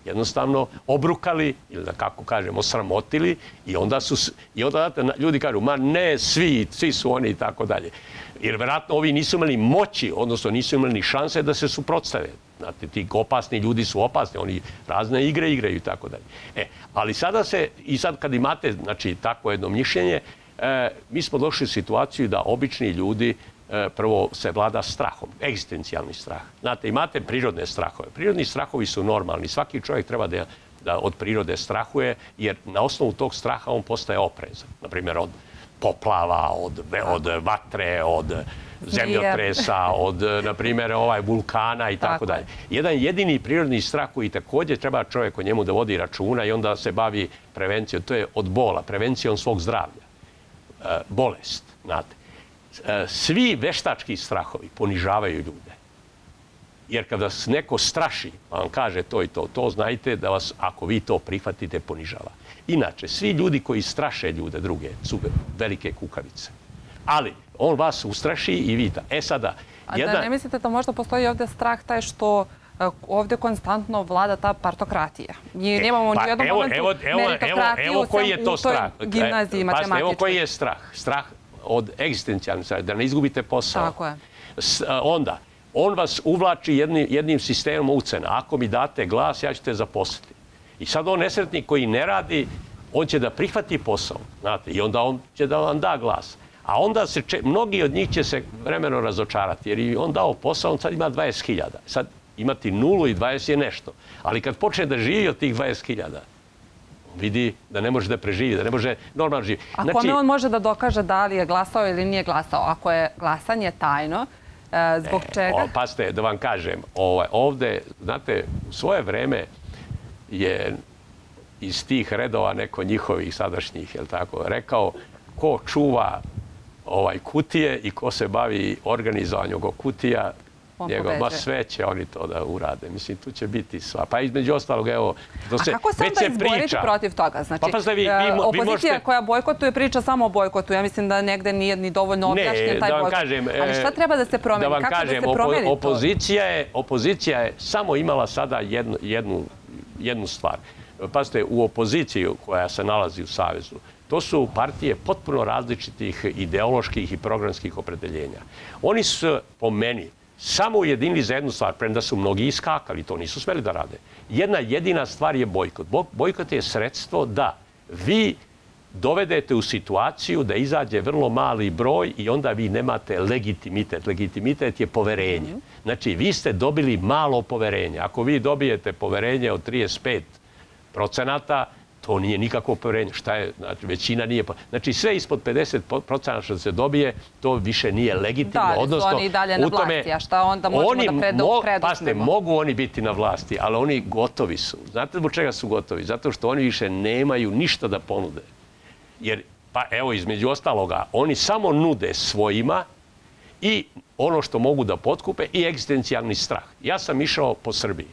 jednostavno obrukali ili da kako kažemo sramotili i onda su i onda ljudi kažu ma ne svi svi su oni i tako dalje. Jer vjerojatno ovi nisu imali moći, odnosno nisu imali ni šanse da se suprotstave. Znate, ti opasni ljudi su opasni, oni razne igre igraju i tako dalje. E, ali sada se, i sad kad imate, znači, takvo jedno mišljenje, e, mi smo došli u situaciju da obični ljudi e, prvo se vlada strahom, egzistencijalni strah. Znate, imate prirodne strahove. Prirodni strahovi su normalni. Svaki čovjek treba da, da od prirode strahuje, jer na osnovu tog straha on postaje oprezan. Naprimjer, od poplava, od, od vatre, od zemljotresa, od, na primjer, ovaj, vulkana i tako dalje. Jedan jedini prirodni strah koji također treba čovjek o njemu da vodi računa i onda se bavi prevencijom, to je od bola, prevencijom svog zdravlja. E, bolest, znate. E, svi veštački strahovi ponižavaju ljude. Jer kada vas neko straši, pa vam kaže to i to, to znajte da vas, ako vi to prihvatite, ponižava. Inače, svi ljudi koji straše ljude druge su velike kukavice. Ali on vas ustraši i vi. E sada, jedna... A da ne mislite da možda postoji ovdje strah taj što ovdje konstantno vlada ta partokratija? Mi nemamo ni u jednom momentu meritokratiju u toj gimnaziji matematičkoj. Evo koji je strah. Strah od egzistencijalnih straha, da ne izgubite posao. Tako je. Onda, on vas uvlači jednim, jednim sistemom ucena. Ako mi date glas, ja ću te zaposliti. I sad on nesretnik koji ne radi, on će da prihvati posao. Znate, i onda on će da vam da glas. A onda se, mnogi od njih će se vremeno razočarati, jer i on dao posao, on sad ima dvadeset hiljada. Sad imati nulu i dvadeset je nešto. Ali kad počne da živi od tih dvadeset hiljada, on vidi da ne može da preživi, da ne može normalno živjeti. A znači, kome on može da dokaže da li je glasao ili nije glasao? Ako je glasanje tajno, zbog čega? E, pazite, da vam kažem, ovaj, ovde, znate, u svoje vreme je iz tih redova neko njihovih sadašnjih, jel tako, rekao ko čuva ovaj kutije i ko se bavi organizovanjem oko kutija, njegov, ma sve će oni to da urade. Mislim, tu će biti sva. Pa između ostalog, evo, to se, a kako se onda izboriti protiv toga? Znači, pa, vi, vi, opozicija vi možete... koja bojkotuje priča samo o bojkotu. Ja mislim da negde nije ni dovoljno objašnjen taj bojkot. Kažem, ali šta treba da se promeni? Da vam kako kažem, da se promeni opozicija je, opozicija je samo imala sada jednu, jednu, jednu stvar. Pazite, u opoziciju koja se nalazi u Savezu, to su partije potpuno različitih ideoloških i programskih opredeljenja. Oni su, po meni, samo ujedinili za jednu stvar, premda su mnogi iskakali, to nisu smeli da rade. Jedna jedina stvar je bojkot. Bojkot je sredstvo da vi dovedete u situaciju da izađe vrlo mali broj i onda vi nemate legitimitet. Legitimitet je poverenje. Znači, vi ste dobili malo poverenja. Ako vi dobijete poverenje od trideset pet procenata, to nije nikakvo poverenje. Šta je? Znači, većina nije... Znači, sve ispod pedeset procenata što se dobije, to više nije legitimno. Da, li su oni i dalje na vlasti, a šta onda možemo da preduzmemo? Pasne, mogu oni biti na vlasti, ali oni gotovi su. Znate zbog čega su gotovi? Zato što oni više nemaju ništa da ponude. Jer, pa evo, između ostaloga, oni samo nude svojima i ono što mogu da potkupe i egzistencijalni strah. Ja sam išao po Srbiji.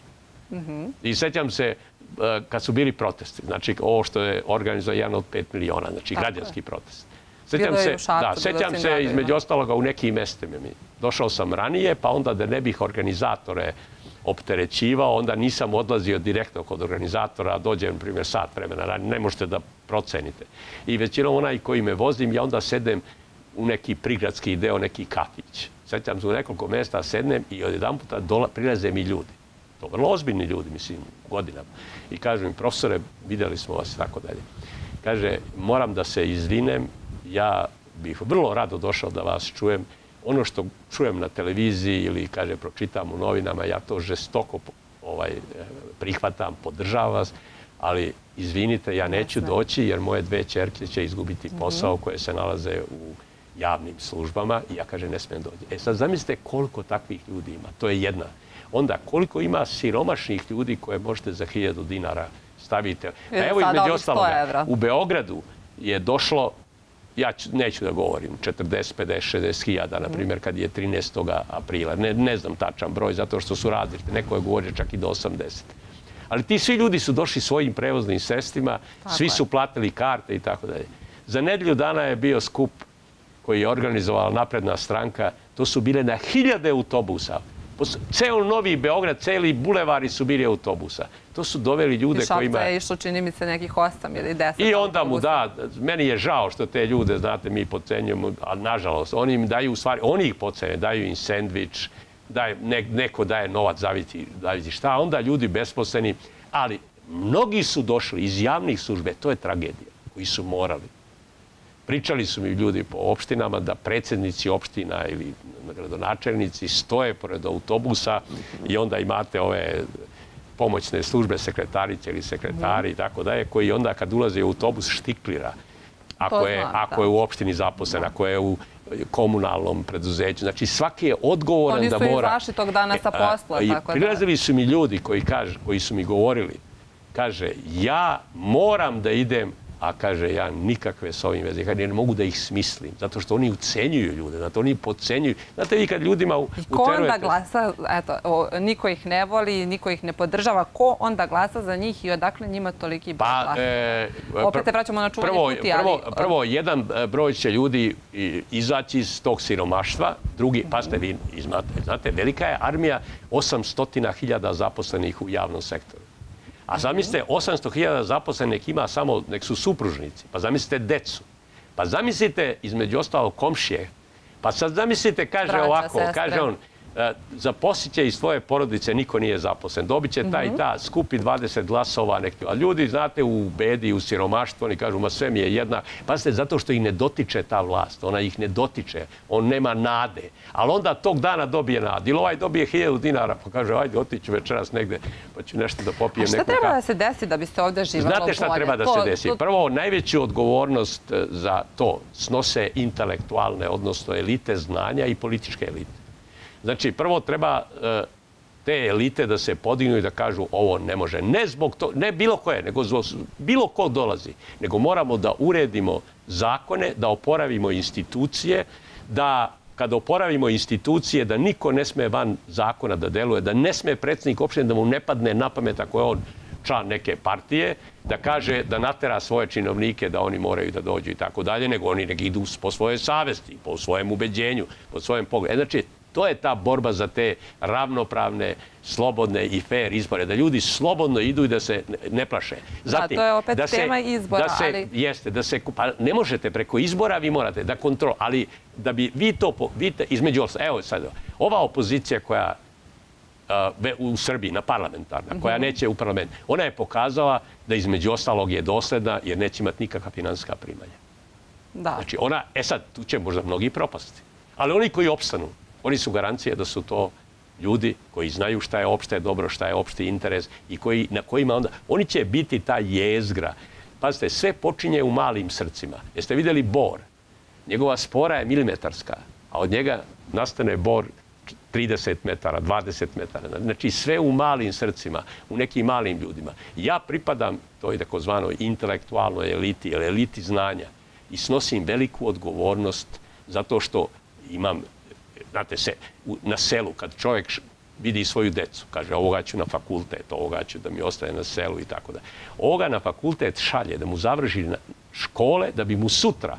I sjećam se kad su bili protesti, znači ovo što je organizovao jedan od pet miliona, znači građanski protest. Sjećam se, da, sjećam se između ostaloga u nekim mestima. Došao sam ranije, pa onda da ne bih organizatore opterećivao, onda nisam odlazio direktno kod organizatora, dođem, na primjer, sat vremena, ne možete da procenite. I većinom onaj koji me vozim, ja onda sedem u neki prigradski deo, neki kafić. Sjećam se u nekoliko mjesta sednem i od jedan puta prilaze mi ljudi. To vrlo ozbiljni ljudi, mislim, godinama. I kažu mi, profesore, vidjeli smo vas i tako dalje. Kaže, moram da se izvinem, ja bih vrlo rado došao da vas čujem. Ono što čujem na televiziji ili, kaže, pročitam u novinama, ja to žestoko ovaj, prihvatam, podržavam vas, ali izvinite, ja neću doći jer moje dve ćerke će izgubiti posao koje se nalaze u javnim službama i ja, kaže, ne smijem doći. E sad, zamislite koliko takvih ljudi ima. To je jedna. Onda, koliko ima siromašnih ljudi koje možete za hiljadu dinara stavite. A evo, između ostaloga, u Beogradu je došlo, ja neću da govorim, četrdeset, pedeset, šezdeset hiljada, na primjer, kad je trinaestog aprila. Ne, ne znam tačan broj, zato što su različite. Neko je govorio čak i do osamdeset. Ali ti svi ljudi su došli svojim prevoznim sredstvima, svi su platili karte i tako dalje. Za nedelju dana je bio skup koji je organizovala Napredna stranka. To su bile na hiljade autobusa. Ceo Novi Beograd, celi bulevari su bili autobusa. To su doveli ljude kojima... I Šapca je išlo, čini mi se, nekih osam ili deset. I onda mu da, meni je žao što te ljude, znate, mi podcenjujemo, ali nažalost, oni im daju u stvari, oni ih podcenjaju, daju im sendvič, neko daje novac, zaviti šta, onda ljudi besposleni, ali mnogi su došli iz javnih službe, to je tragedija, koji su morali. Pričali su mi ljudi po opštinama da predsjednici opština ili gradonačelnici stoje pored autobusa i onda imate ove pomoćne službe, sekretarice ili sekretari i tako dalje, koji onda kad ulaze u autobus štiklira. Ako je, ako je u opštini zaposlen, ako je u komunalnom preduzeću. Znači, svaki je odgovoran da mora... Oni su izašli tog dana sa posla. I prilazili su mi ljudi koji, kaže, koji su mi govorili, kaže, ja moram da idem, a kaže, ja nikakve s ovim veze, ne mogu da ih smislim, zato što oni ucenjuju ljude, zato oni podcenjuju. Znate, vi kad ljudima uterujete... I ko onda glasa, eto, niko ih ne voli, niko ih ne podržava, ko onda glasa za njih i odakle njima toliki broj glasa? Opet se vraćamo na čuvanje kuti, ali... Prvo, jedan broj će ljudi izaći iz tog siromaštva, drugi, pazite, vi znate, velika je armija osamsto hiljada zaposlenih u javnom sektoru. A zamislite, osamsto hiljada zaposlenih ima samo, nek su supružnici, pa zamislite decu, pa zamislite između ostalo komšije, pa sad zamislite, kaže ovako, kaže on, zaposlit će iz svoje porodice, niko nije zaposlen, dobit će ta i ta, skupi dvadeset glasova, a ljudi, znate, u bedi, u siromaštvu, oni kažu, ma sve mi je jedna, pazite, zato što ih ne dotiče ta vlast, ona ih ne dotiče, on nema nade, ali onda tog dana dobije nade, ili ovaj dobije hiljadu dinara, pa kaže, ajde, otiću večeras negde, pa ću nešto da popijem neku kafu. A šta treba da se desi da biste ovdje živalo bolje? Znate šta treba da se desi? Prvo, najveću odgovornost za to snose intelektualne, odnosno elite znanja i političke elite. Znači, prvo treba te elite da se podignu i da kažu ovo ne može. Ne zbog to, ne bilo koje, nego bilo ko dolazi. Nego moramo da uredimo zakone, da oporavimo institucije, da kada oporavimo institucije, da niko ne sme van zakona da deluje, da ne sme predsjednik opštine da mu ne padne na pamet ako je on član neke partije, da kaže da natera svoje činovnike da oni moraju da dođu i tako dalje, nego oni nek idu po svojoj savesti, po svojem ubeđenju, po svojem pogledu. Znači, to je ta borba za te ravnopravne, slobodne i fair izbore. Da ljudi slobodno idu i da se ne plaše. Da, to je opet tema izbora, ali... Jeste, da se... Pa ne možete preko izbora, vi morate da kontrol... Ali da bi vi to... Između ostalog, evo sad, ova opozicija koja u Srbiji, na parlamentarna, koja neće u parlament, ona je pokazala da između ostalog je dosledna jer neće imati nikakva finansijska primanja. Da. Znači, ona... E sad, tu će možda mnogi propasti. Ali oni koji opstanu, oni su garancije da su to ljudi koji znaju šta je opšte dobro, šta je opšti interes i koji, na kojima onda... Oni će biti ta jezgra. Pazite, sve počinje u malim srcima. Jeste vidjeli bor? Njegova spora je milimetarska, a od njega nastane bor trideset metara, dvadeset metara. Znači, sve u malim srcima, u nekim malim ljudima. Ja pripadam toj takozvanoj intelektualnoj eliti, ili eliti znanja i snosim veliku odgovornost zato što imam... Znate se, na selu, kad čovjek vidi svoju decu, kaže ovoga ću na fakultet, ovoga ću da mi ostaje na selu i tako da. Ovoga na fakultet šalje da mu završi škole, da bi mu sutra,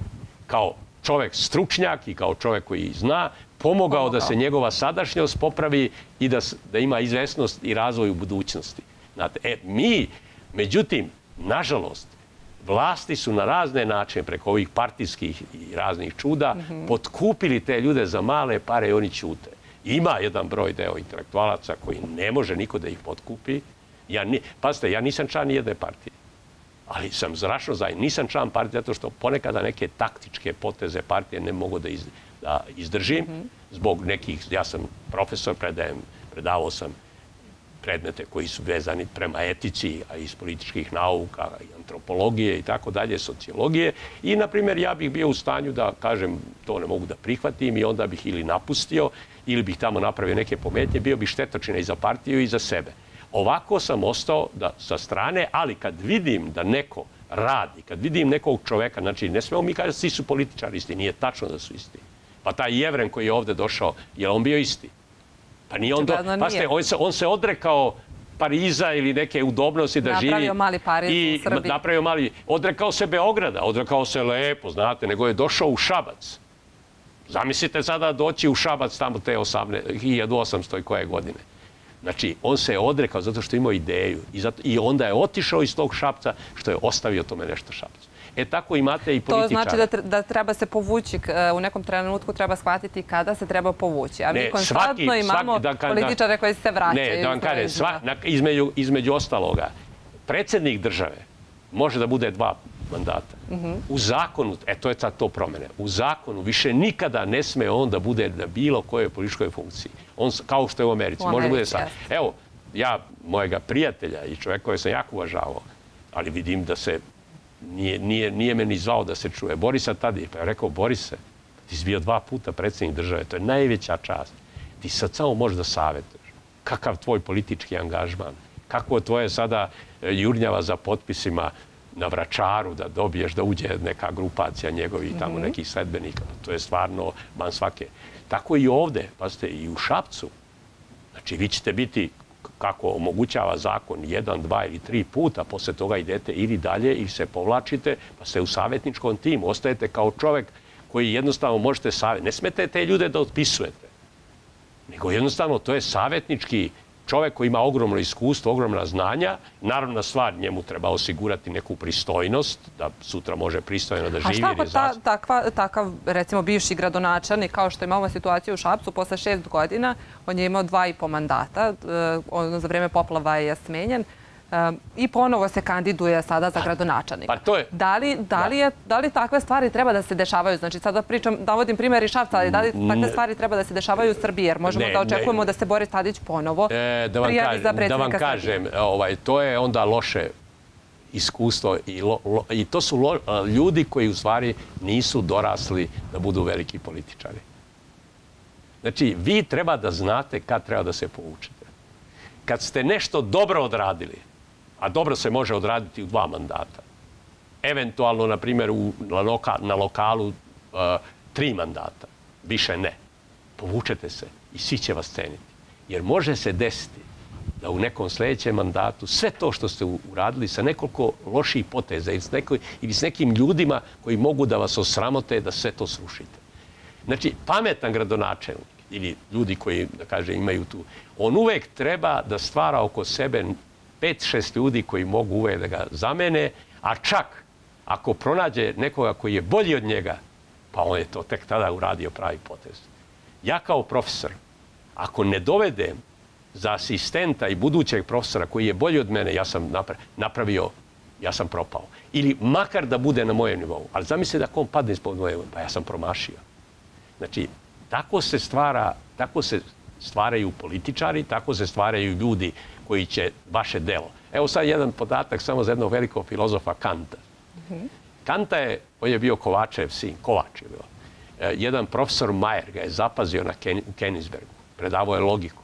kao čovjek stručnjak i kao čovjek koji zna, pomogao da se njegova sadašnjost popravi i da ima izvesnost i razvoj u budućnosti. Znate, e, mi, međutim, nažalost, vlasti su na razne načine, preko ovih partijskih i raznih čuda, potkupili te ljude za male pare i oni ćute. Ima jedan broj deo intelektualaca koji ne može niko da ih potkupi. Pazite, ja nisam član nijedne partije, ali sam zračno zajedno. Nisam član partije zato što ponekada neke taktičke poteze partije ne mogu da izdržim. Zbog nekih, ja sam profesor, predajem, predavao sam predmete koji su vezani prema etici, a iz političkih nauka, i antropologije i tako dalje, sociologije. I, na primjer, ja bih bio u stanju da, kažem, to ne mogu da prihvatim i onda bih ili napustio, ili bih tamo napravio neke pometnje, bio bih štetočina i za partiju i za sebe. Ovako sam ostao sa strane, ali kad vidim da neko radi, kad vidim nekog čoveka, znači ne smemo mi kažem svi su političari isti, nije tačno da su isti. Pa taj Jevren koji je ovde došao, je li on bio isti? Pa nije on... Pazite, on se odrekao Pariza ili neke udobnosti da živi... Napravio mali Pariz u Srbiji. Napravio mali... Odrekao se Beograda, odrekao se lepo, znate, nego je došao u Šabac. Zamislite sada doći u Šabac tamo te hiljadu osamsto koje godine. Znači, on se je odrekao zato što je imao ideju i, zato, i onda je otišao iz tog Šapca što je ostavio tome nešto Šapcu. E tako imate i političara. To znači da, da treba se povući, u nekom trenutku treba shvatiti kada se treba povući. A mi ne, konstantno svaki, imamo svaki, da, da, političare koji se vraćaju. Ne, da vam kažem, sva, između, između ostaloga, predsjednik države može da bude dva mandata. Mm-hmm. U zakonu, e to je sad to promene, u zakonu više nikada ne sme on da bude na bilo kojoj političkoj funkciji. On, kao što je u Americi, u može bude sad. Yes. Evo, ja, mojega prijatelja i čovjek koji sam jako uvažavao, ali vidim da se Nije, nije, nije me ni zvao da se čuje. Borisa Tadić, pa je rekao, Borise, ti si bio dva puta predsjednik države, to je najveća čast. Ti sad samo možeš da savjetuješ. Kakav tvoj politički angažman? Kako tvoje sada jurnjava za potpisima na Vračaru da dobiješ da uđe neka grupacija njegovih tamo nekih sledbenika? To je stvarno man svake. Tako i ovde, pazite, i u Šapcu. Znači, vi ćete biti, kako omogućava zakon, jedan, dva ili tri puta, posle toga idete ili dalje ili se povlačite, pa ste u savjetničkom timu. Ostajete kao čovjek koji jednostavno možete savjetiti. Ne smete te ljude da otpisujete. Nego jednostavno to je savjetnički čovjek koji ima ogromno iskustvo, ogromna znanja. Naravna stvar, njemu treba osigurati neku pristojnost, da sutra može pristojno da živi. A šta ako ta, takva, takav, recimo, bivši gradonačelnik, kao što imamo situaciju u Šapcu, posle šest godina, on je imao dva i po mandata, on za vrijeme poplava je smenjen, i ponovo se kandiduje sada za gradonačelnika. Pa to je... Da li, da, li je, da li takve stvari treba da se dešavaju? Znači, sada pričam, navodim primjer iz Šapca, ali da li takve stvari treba da se dešavaju u Srbiji? Jer možemo ne, da očekujemo ne. da se Boris Tadić ponovo e, da vam prijavi kažem, za predsjednika Da vam kažem, ovaj, to je onda loše iskustvo i, lo, lo, i to su lo, ljudi koji u stvari nisu dorasli da budu veliki političari. Znači, vi treba da znate kad treba da se povučete. Kad ste nešto dobro odradili, a dobro se može odraditi u dva mandata. Eventualno, na primjer, u, na, loka, na lokalu uh, tri mandata. Više ne. Povučete se i svi će vas ceniti. Jer može se desiti da u nekom sljedećem mandatu sve to što ste uradili sa nekoliko loših poteza ili s, neko, ili s nekim ljudima koji mogu da vas osramote, da sve to srušite. Znači, pametan gradonačelnik ili ljudi koji, da kaže, imaju tu, on uvek treba da stvara oko sebe pet, šest ljudi koji mogu uvek da ga zamene, a čak ako pronađe nekoga koji je bolji od njega, pa on je to tek tada uradio pravi potez. Ja kao profesor, ako ne dovedem za asistenta i budućeg profesora koji je bolji od mene, ja sam napravio, ja sam propao. Ili makar da bude na mojem nivou. Ali zamislite da on padne ispod moje, pa ja sam promašio. Znači, tako se stvara, tako se stvaraju političari, tako se stvaraju ljudi koji će vaše delo. Evo sad jedan podatak samo za jednog velikog filozofa Kanta. Mm-hmm. Kanta je, on je bio Kovačev sin, Kovač je bio. E, jedan profesor Majer ga je zapazio na Ken, u Königsbergu, predavao je logiku.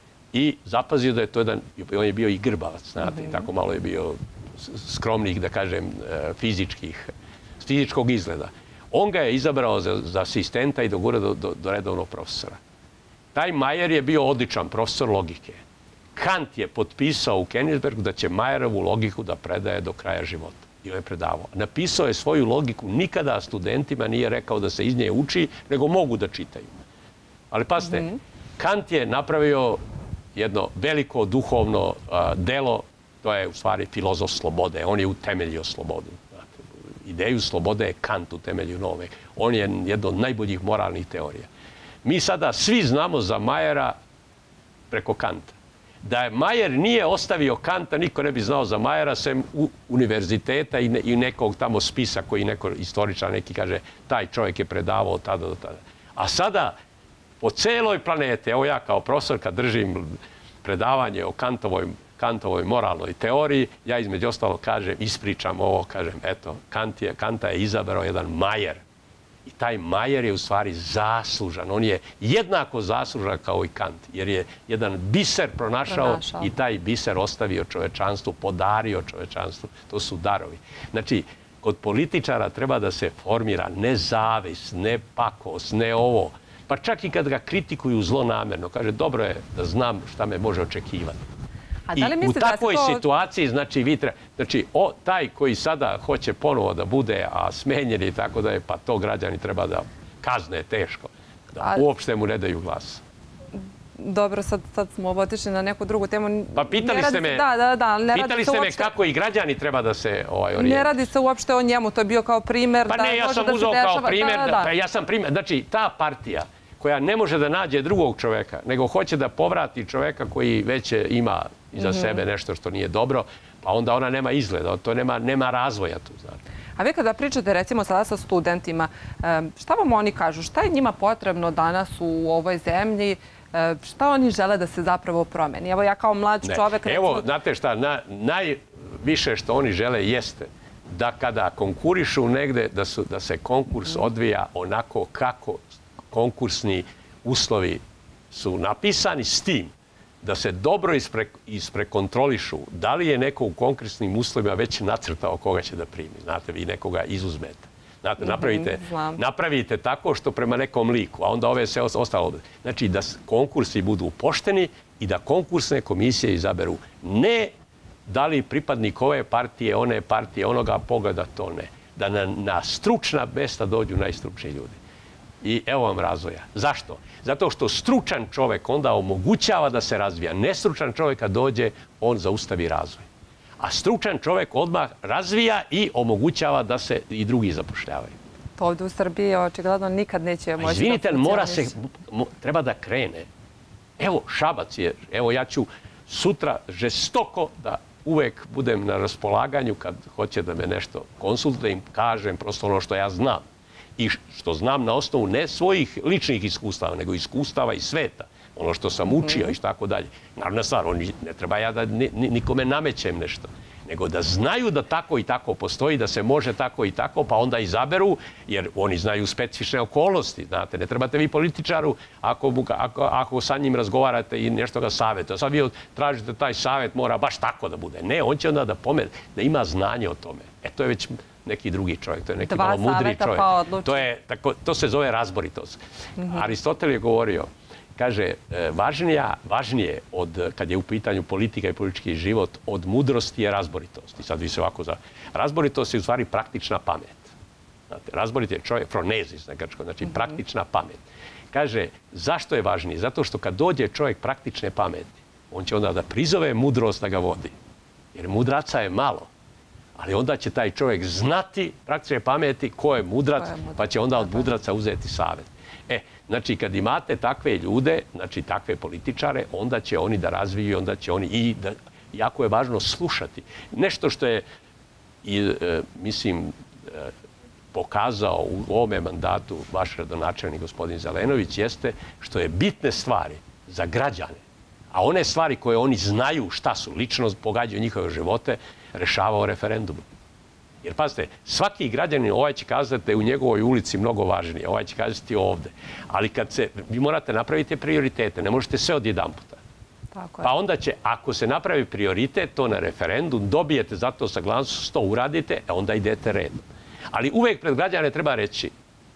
I zapazio da je to jedan, on je bio i grbavac, znate, mm-hmm. tako malo je bio skromnih, da kažem, fizičkih, fizičkog izgleda. On ga je izabrao za, za asistenta i dogura do, do, do redovnog profesora. Taj Majer je bio odličan profesor logike. Kant je potpisao u Königsbergu da će Majerovu logiku da predaje do kraja života. I on je predavao. Napisao je svoju logiku, nikada studentima nije rekao da se iz nje uči, nego mogu da čitaju. Ali pazite, mm-hmm. Kant je napravio jedno veliko duhovno uh, delo, to je u stvari filozof slobode. On je utemeljio slobodu. Znate, ideju slobode je Kant utemeljio nove. On je jedno od najboljih moralnih teorija. Mi sada svi znamo za Majera preko Kanta. Da je Majer nije ostavio Kanta, niko ne bi znao za Majera, sem u univerziteta i, ne, i nekog tamo spisa koji neko istoričar neki kaže taj čovjek je predavao tada do tada. A sada po celoj planete, evo ja kao profesor kad držim predavanje o Kantovoj, Kantovoj moralnoj teoriji, ja između ostalo kažem, ispričam ovo, kažem, eto, Kant je, Kanta je izabrao jedan Majer. I taj Majer je u stvari zaslužan. On je jednako zaslužan kao i Kant, jer je jedan biser pronašao, pronašao. I taj biser ostavio čovečanstvu, podario čovečanstvu. To su darovi. Znači, kod političara treba da se formira ne zavis, ne pakost, ne ovo. Pa čak i kad ga kritikuju zlonamjerno, kaže, dobro je da znam šta me može očekivati. A da li I u takvoj to... situaciji, znači, vi treba, znači, o, taj koji sada hoće ponovo da bude, a smenjen i tako da je, pa to građani treba da kazne teško. Da uopšte mu ne daju glas. Dobro, sad smo otišli na neku drugu temu. Pa pitali ste me, pitali ste me kako i građani treba da se orijentira. Ne radi se uopšte o njemu, to je bio kao primjer. Pa ne, ja sam uzeo kao primjer, ja sam primjer, znači ta partija koja ne može da nađe drugog čoveka, nego hoće da povrati čoveka koji već ima iza sebe nešto što nije dobro, pa onda ona nema izgleda, to nema razvoja tu, znate. A vi kada pričate recimo sada sa studentima, šta vam oni kažu? Šta je njima potrebno danas u ovoj zemlji? Šta oni žele da se zapravo promeni? Evo ja kao mlad čovek... Evo, znate šta, najviše što oni žele jeste da kada konkurišu negde, da se konkurs odvija onako kako konkursni uslovi su napisani, s tim da se dobro isprekontrolišu da li je neko u konkursnim uslovima već nacrtao koga će da primi. Znate, vi nekoga izuzmete. Znate, napravite tako što prema nekom liku, a onda ove sve ostalo. Znači, da konkursi budu pošteni i da konkursne komisije izaberu ne da li pripadnik ove partije, one partije, onoga pogleda, to ne. Da na stručna mesta dođu najstručniji ljudi. I evo vam razvoja. Zašto? Zato što stručan čovek onda omogućava da se razvija. Nestručan čovek kad dođe, on zaustavi razvoj. A stručan čovek odmah razvija i omogućava da se i drugi zapošljavaju. To ovdje u Srbiji očigledno nikad neće moći da izvinite, mora se, treba da krene. Evo, Šabac je, evo ja ću sutra žestoko da uvek budem na raspolaganju kad hoće da me nešto konsultuje, im kažem prosto ono što ja znam. I što znam na osnovu ne svojih ličnih iskustava, nego iskustava iz sveta. Ono što sam učio i tako dalje. Naravno stvar, ne treba ja da nikome namećem nešto, nego da znaju da tako i tako postoji, da se može tako i tako, pa onda izaberu, jer oni znaju specifične okolnosti. Znate, ne trebate vi političaru, ako sa njim razgovarate i nešto ga savjetuje. Sad vi tražite taj savjet, mora baš tako da bude. Ne, on će onda da pomene, da ima znanje o tome. E, to je već neki drugi čovjek, to je neki malo mudri čovjek. To se zove razboritost. Aristotel je govorio, kaže, važnije od, kad je u pitanju politika i politički život, od mudrosti je razboritost. I sad vi se ovako za... Razboritost je u stvari praktična pamet. Razborit je čovjek, fronezis na grčko, znači praktična pamet. Kaže, zašto je važnije? Zato što kad dođe čovjek praktične pameti, on će onda da prizove mudrost da ga vodi. Jer mudraca je malo. Ali onda će taj čovjek znati praktične pameti ko je mudrac, pa će onda od mudraca uzeti savjet. E, znači, kad imate takve ljude, znači takve političare, onda će oni da razviju, onda će oni i da, jako je važno slušati. Nešto što je, mislim, pokazao u ovome mandatu vaš gradonačelnik gospodin Zelenović jeste što je bitne stvari za građane, a one stvari koje oni znaju šta su, lično pogađaju njihove živote, rešavao referendumu. Jer, pazite, svaki građanin ovaj će kazati da je u njegovoj ulici mnogo važnije, ovaj će kazati ovde. Ali kad se, vi morate napraviti prioritete, ne možete sve odjedan puta. Pa onda će, ako se napravi prioritet, to na referendum, dobijete za to saglasnost, to uradite, onda idete redom. Ali uvek pred građane treba reći,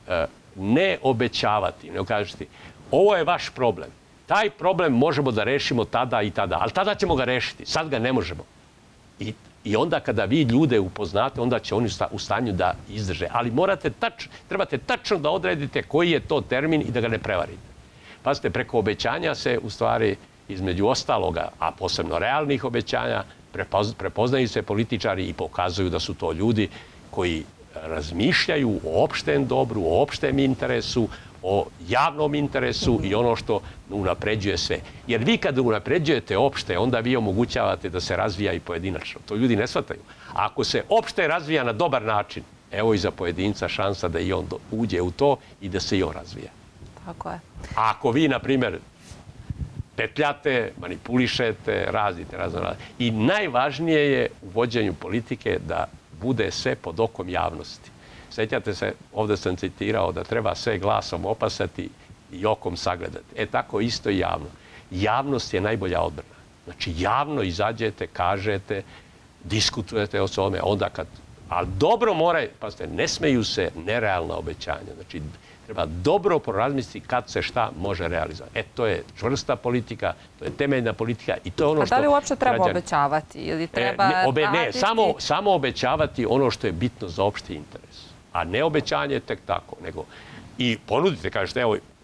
ne obećavati, ne kažete, ovo je vaš problem. Taj problem možemo da rešimo tada i tada, ali tada ćemo ga rešiti, sad ga ne možemo. I I onda kada vi ljude upoznate, onda će oni u stanju da izdrže. Ali morate tačno, trebate tačno da odredite koji je to termin i da ga ne prevarite. Pazite, preko obećanja se u stvari između ostaloga, a posebno realnih obećanja, prepoznaju se političari i pokazuju da su to ljudi koji razmišljaju o opštem dobru, o opštem interesu, o javnom interesu i ono što unapređuje sve. Jer vi kada unapređujete opšte, onda vi omogućavate da se razvija i pojedinačno. To ljudi ne shvataju. A ako se opšte razvija na dobar način, evo i za pojedinca šansa da i on uđe u to i da se i on razvija. Tako je. A ako vi, na primjer, petljate, manipulišete, razite, razno razne. I najvažnije je u vođenju politike da bude sve pod okom javnosti. Sjećate se, ovdje sam citirao da treba sve glasom opasati i okom sagledati. E tako isto i javno. Javnost je najbolja odbrana. Znači javno izađete, kažete, diskutujete o tome, onda kad... Ali dobro moraju, pazite, ne smeju se nerealna obećanja. Znači treba dobro porazmisliti kad se šta može realizovati. E to je čvrsta politika, to je temeljna politika i to je ono što... A da li uopšte treba obećavati ili treba raditi? Samo obećavati ono što je bitno za opšti interes. A ne obećanje tek tako, nego i ponudite, kažete, evo,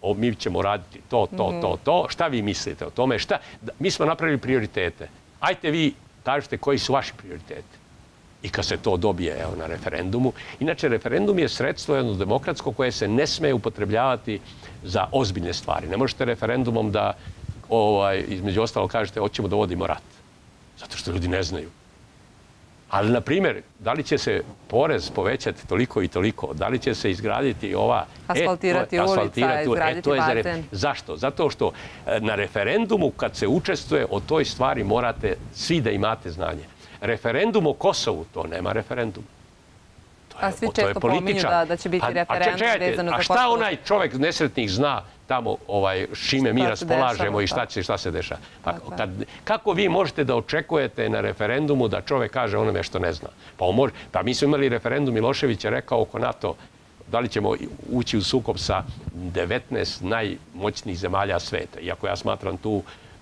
mi ćemo raditi to, to, to, to. Šta vi mislite o tome? Šta? Mi smo napravili prioritete. Ajte vi kažete koji su vaši prioriteti. I kad se to dobije evo, na referendumu. Inače, referendum je sredstvo jedno demokratsko koje se ne sme upotrebljavati za ozbiljne stvari. Ne možete referendumom da, ovaj, između ostalo, kažete hoćemo da vodimo rat. Zato što ljudi ne znaju. Ali, na primjer, da li će se porez povećati toliko i toliko? Da li će se izgraditi ova... Asfaltirati e, to, ulica, asfaltirati, izgraditi e, bazen. Re... Zašto? Zato što na referendumu, kad se učestvuje o toj stvari, morate svi da imate znanje. Referendum o Kosovu, to nema referenduma. A svi često pominju da, da će biti referendum vezano za Kosovo. A šta onaj čovjek nesretnih zna tamo ovaj, s čime mi raspolažemo i šta, će, šta se dešava? Pa, kad, kako vi možete da očekujete na referendumu da čovjek kaže onome što ne zna? Pa, on može, pa mi smo imali referendum, Milošević je rekao oko NATO da li ćemo ući u sukob sa devetnaest najmoćnijih zemalja sveta. Iako ja smatram tu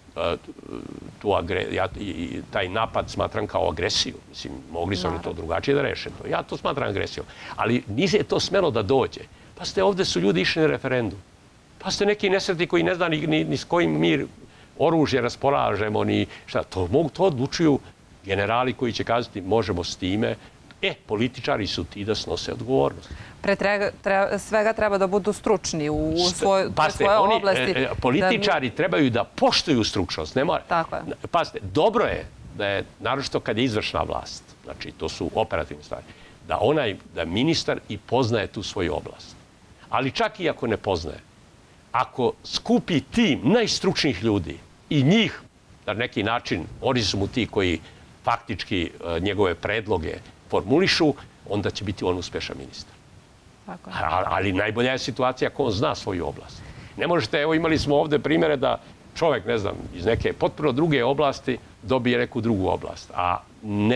Tu agre, ja, i, taj napad smatram kao agresiju. Mislim, mogli su oni to drugačije da reše. Ja to smatram agresijom. Ali nije to smelo da dođe. Pa ste ovdje su ljudi išli na referendum. Pa ste neki nesretni koji ne zna ni, ni, ni s kojim mi oružje raspolažemo, ni šta. To, mogu, to odlučuju generali koji će kazati možemo s time. E, političari su ti da snose odgovornost. Pre tre, tre, svega treba da budu stručni u svoj, Paste, svoje oni, oblasti. E, političari da... trebaju da poštuju stručnost. Ne mora. Tako je. Paste, dobro je da je, naročito kad je izvršna vlast, znači to su operativne stvari, da onaj, da ministar i poznaje tu svoju oblast. Ali čak i ako ne poznaje, ako skupi tim najstručnijih ljudi i njih, na neki način, oni su mu ti koji faktički njegove predloge formulišu, onda će biti on uspešan ministar. Tako. Ali najbolja je situacija ako on zna svoju oblast. Ne možete, evo imali smo ovdje primjere da čovjek, ne znam, iz neke potpuno druge oblasti dobije neku drugu oblast, a ne,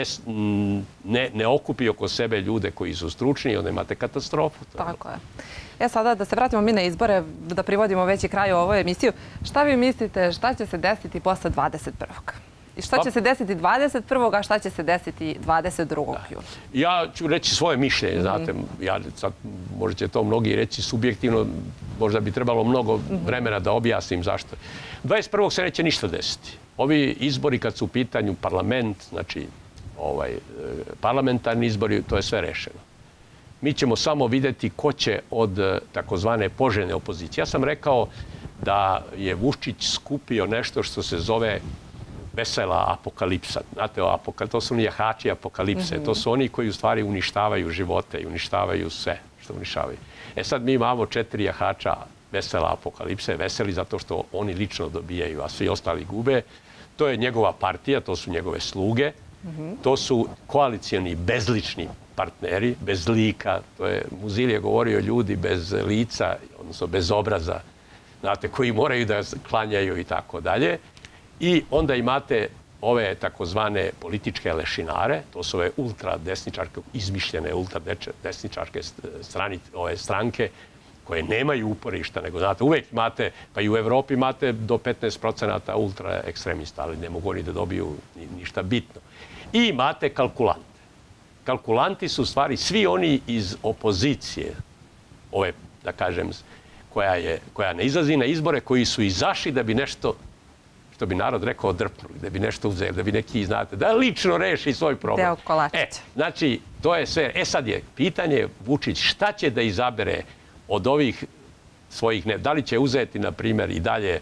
ne, ne okupi oko sebe ljude koji su stručni i onda imate katastrofu. Tako je. E sada da se vratimo mi na izbore, da privodimo već i kraju ovoj emisiju. Šta vi mislite, šta će se desiti posle dvadeset prvog? I šta će se desiti dvadeset prvog a šta će se desiti dvadeset drugog juna? Ja ću reći svoje mišljenje, znate, ja sad možda će to mnogi reći subjektivno, možda bi trebalo mnogo vremena da objasnim zašto. dvadeset prvog se neće ništa desiti. Ovi izbori kad su u pitanju parlament, znači ovaj, parlamentarni izbori, to je sve rešeno. Mi ćemo samo vidjeti ko će od takozvane poželjne opozicije. Ja sam rekao da je Vučić skupio nešto što se zove vesela apokalipsa. Znate, to su oni jahači apokalipse. To su oni koji u stvari uništavaju živote i uništavaju sve što uništavaju. E sad mi imamo četiri jahača vesela apokalipse, veseli zato što oni lično dobijaju, a svi ostali gube. To je njegova partija, to su njegove sluge, to su koalicijani bezlični partneri, bez lika. To je, Muzil je govorio ljudi bez lica, odnosno bez obraza, znate, koji moraju da klanjaju i tako dalje. I onda imate ove takozvane političke lešinare, to su ove ultradesničarke, izmišljene ultradesničarke strani, ove stranke koje nemaju uporišta, nego znate, uvek imate, pa i u Evropi imate do petnaest procenata ultraekstremista, ali ne mogu oni da dobiju ništa bitno. I imate kalkulante. Kalkulanti su u stvari svi oni iz opozicije, ove, da kažem, koja, je, koja ne izlazi na izbore, koji su izašli da bi nešto, što bi narod rekao, drpnuli, da bi nešto uzeli, da bi neki, znate, da lično reši svoj problem. Deo kolačića. E, znači, to je sve. E sad je pitanje, Vučić, šta će da izabere od ovih svojih, ne, da li će uzeti, na primjer, i dalje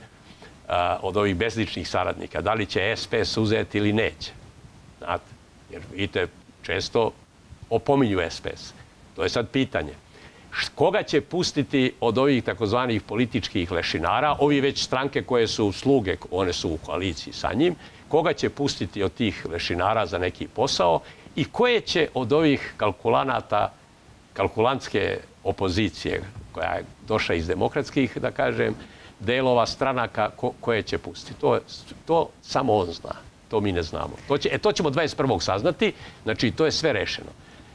a, od ovih bezličnih saradnika, da li će S P S uzeti ili neće. Znate, jer vidite, često opominju S P S. To je sad pitanje. Koga će pustiti od ovih takozvanih političkih lešinara, ovi već stranke koje su sluge, one su u koaliciji sa njim, koga će pustiti od tih lešinara za neki posao i koje će od ovih kalkulanata, kalkulantske opozicije, koja je došla iz demokratskih, da kažem, delova stranaka, ko, koje će pustiti. To, to samo on zna. To mi ne znamo. To, će, e, to ćemo dvadeset prvog saznati. Znači, to je sve rešeno.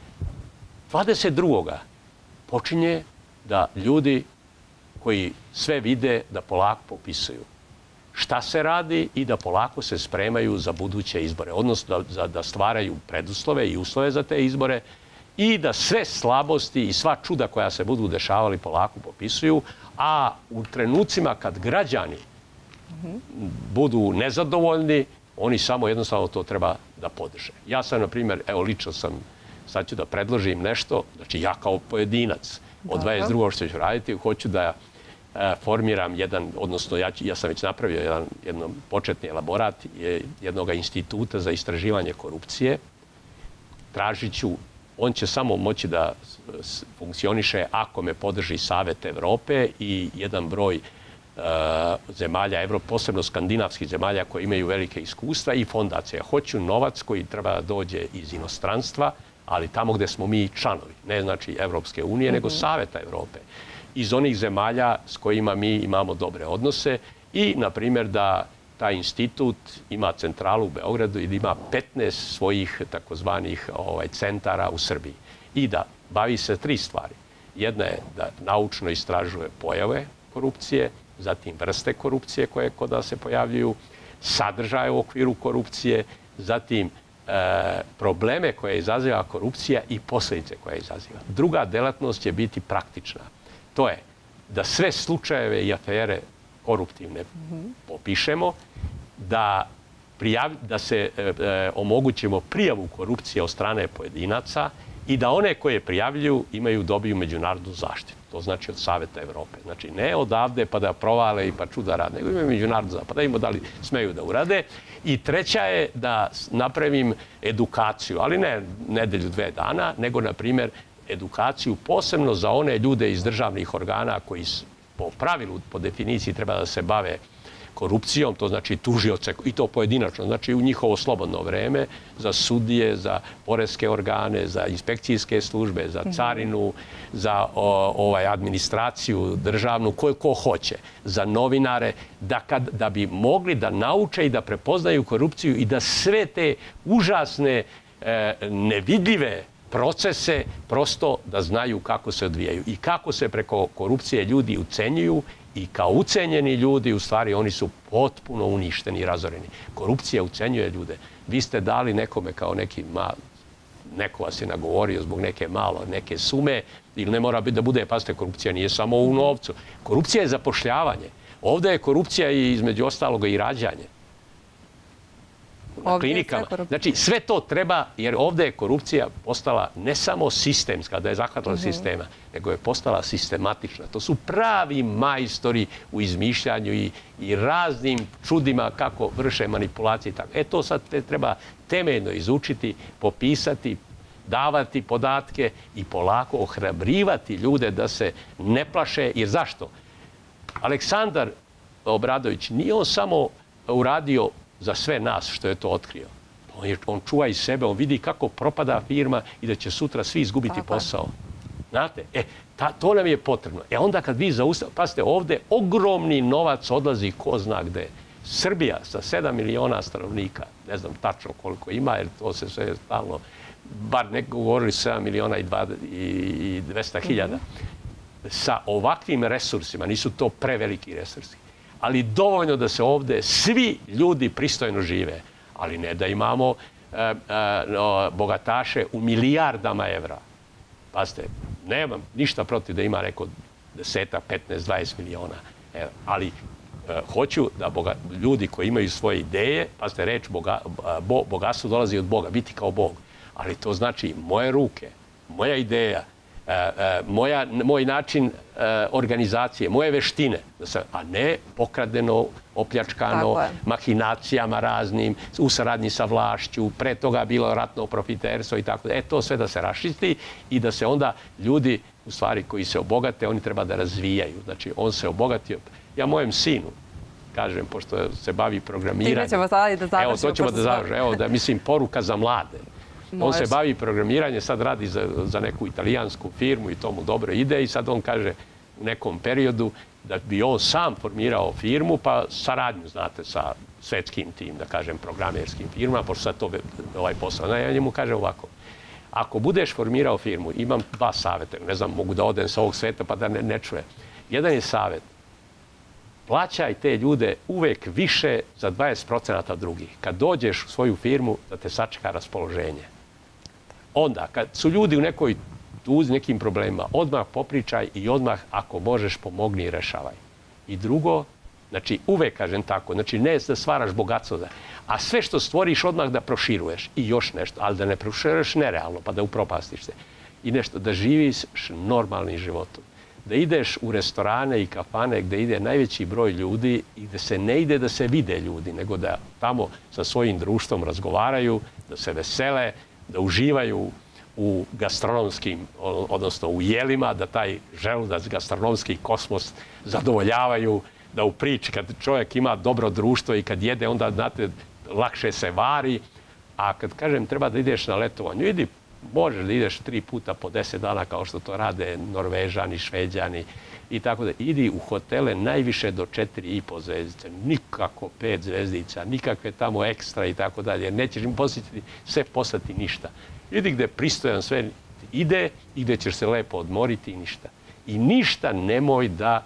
dvadeset drugog počinje da ljudi koji sve vide da polako popisuju šta se radi i da polako se spremaju za buduće izbore. Odnosno da, da stvaraju preduslove i uslove za te izbore i da sve slabosti i sva čuda koja se budu dešavali polako popisuju, a u trenucima kad građani budu nezadovoljni, oni samo jednostavno to treba da podrže. Ja sam, na primjer, evo lično sam, sad ću da predložim nešto, znači ja kao pojedinac od dvadeset drugog što ću raditi, hoću da formiram jedan, odnosno ja, ja sam već napravio jedan, jedan početni elaborat jednog instituta za istraživanje korupcije. Tražit ću, on će samo moći da funkcioniše ako me podrži Savet Evrope i jedan broj zemalja, posebno skandinavskih zemalja koje imaju velike iskustva i fondacija. Hoću novac koji treba da dođe iz inostranstva, ali tamo gde smo mi članovi, ne znači Evropske unije, nego Saveta Evrope. Iz onih zemalja s kojima mi imamo dobre odnose i, na primjer, da taj institut ima centralu u Beogradu i da ima petnaest svojih takozvanih centara u Srbiji. I da bavi se tri stvari. Jedna je da naučno istražuje pojave korupcije, zatim vrste korupcije koje kod nas se pojavljuju, sadržaje u okviru korupcije, zatim probleme koje izaziva korupcija i posljedice koje izaziva. Druga delatnost će biti praktična. To je da sve slučajeve i afere koruptivne popišemo, da, prijav, da se e, e, omogućimo prijavu korupcije od strane pojedinaca i da one koje prijavljuju imaju dobiju međunarodnu zaštitu. To znači od Saveta Evrope. Znači ne odavde pa da provale i pa čuda rade, nego imaju međunarodnu zaštitu, pa da im da li smeju da urade. I treća je da napravim edukaciju, ali ne nedelju, dve dana, nego, na primjer, edukaciju posebno za one ljude iz državnih organa koji po pravilu, po definiciji, treba da se bave korupcijom, to znači tužioce, i to pojedinačno, znači u njihovo slobodno vreme, za sudije, za poreske organe, za inspekcijske službe, za carinu, za o, ovaj, administraciju državnu, ko, ko hoće, za novinare, da, kad, da bi mogli da nauče i da prepoznaju korupciju i da sve te užasne, e, nevidljive procese prosto da znaju kako se odvijaju i kako se preko korupcije ljudi ucenjuju i kao ucenjeni ljudi, u stvari, oni su potpuno uništeni i razoreni. Korupcija ucenjuje ljude. Vi ste dali nekome kao neki mal, neko vas je nagovorio zbog neke malo, neke sume, ili ne mora biti da bude, pazite, korupcija nije samo u novcu. Korupcija je zapošljavanje. Ovdje je korupcija i između ostaloga i rađanje. Na klinikama. Znači, sve to treba, jer ovdje je korupcija postala ne samo sistemska, da je zahvatila sistema, nego je postala sistematična. To su pravi majstori u izmišljanju i, i raznim čudima kako vrše manipulacije. E to sad treba temeljno izučiti, popisati, davati podatke i polako ohrabrivati ljude da se ne plaše. Jer zašto? Aleksandar Obradović nije on samo uradio za sve nas što je to otkrio. On, je, on čuva iz sebe, on vidi kako propada firma i da će sutra svi izgubiti posao. Znate, e, ta, to nam je potrebno. E onda kad vi zaustavite, pazite, ovdje ogromni novac odlazi ko zna gde. Srbija sa sedam miliona stanovnika, ne znam tačno koliko ima, jer to se sve stalno, bar neko govorili sedam miliona i dvesta hiljada, sa ovakvim resursima, nisu to preveliki resursi, ali dovoljno da se ovdje svi ljudi pristojno žive, ali ne da imamo e, e, no, bogataše u milijardama evra. Pazite, nemam ništa protiv da ima neko deseta, petnaest, dvadeset miliona evra, ali e, hoću da boga, ljudi koji imaju svoje ideje, pazite, reč boga, bo, bogatstvo dolazi od Boga, biti kao Bog, ali to znači moje ruke, moja ideja, Moja, moj način organizacije, moje veštine, a ne pokradeno, opljačkano, mahinacijama raznim, u saradnji sa vlašću, pre toga bilo ratno profiterstvo i tako da. E, to sve da se raščisti i da se onda ljudi, u stvari, koji se obogate, oni treba da razvijaju. Znači, on se obogatio. Ja mojem sinu, kažem, pošto se bavi programiranjem. Time ćemo sada i da završimo. Evo, to ćemo da završimo. Evo, da, mislim, poruka za mlade. On se bavi programiranjem, sad radi za, za neku italijansku firmu i to mu dobro ide i sad on kaže u nekom periodu da bi on sam formirao firmu pa saradnju, znate, sa svetskim tim, da kažem, programerskim firmama, pošto sad to ovaj posao. Ja njemu kažem ovako, ako budeš formirao firmu, imam dva savjeta, ne znam, mogu da odem sa ovog sveta pa da ne, ne čuje. Jedan je savjet, plaćaj te ljude uvek više za dvadeset procenata drugih. Kad dođeš u svoju firmu, da te sačeka raspoloženje. Onda, kad su ljudi u nekoj tuzi, nekim problemima, odmah popričaj i odmah, ako možeš, pomogni i rešavaj. I drugo, znači, uvek kažem tako, znači ne da stvaraš bogatstvo, a sve što stvoriš odmah da proširuješ i još nešto, ali da ne proširuješ nerealno, pa da upropastiš se. I nešto, da živiš normalnim životom. Da ideš u restorane i kafane gde ide najveći broj ljudi i gde se ne ide da se vide ljudi, nego da tamo sa svojim društvom razgovaraju, da se vesele, da uživaju u gastronomskim, odnosno u jelima, da taj želudac, gastronomski kosmos zadovoljavaju, da u priči, kad čovjek ima dobro društvo i kad jede, onda, znate, lakše se vari. A kad kažem treba da ideš na letovanje, idi, možeš da ideš tri puta po deset dana kao što to rade Norvežani, Šveđani i tako da. Idi u hotele najviše do četiri i po zvezdice, nikako pet zvezdica, nikakve tamo ekstra i tako dalje. Nećeš im posjetiti, sve poslati ništa. Idi gde pristojan sve ide i gde ćeš se lepo odmoriti i ništa. I ništa nemoj da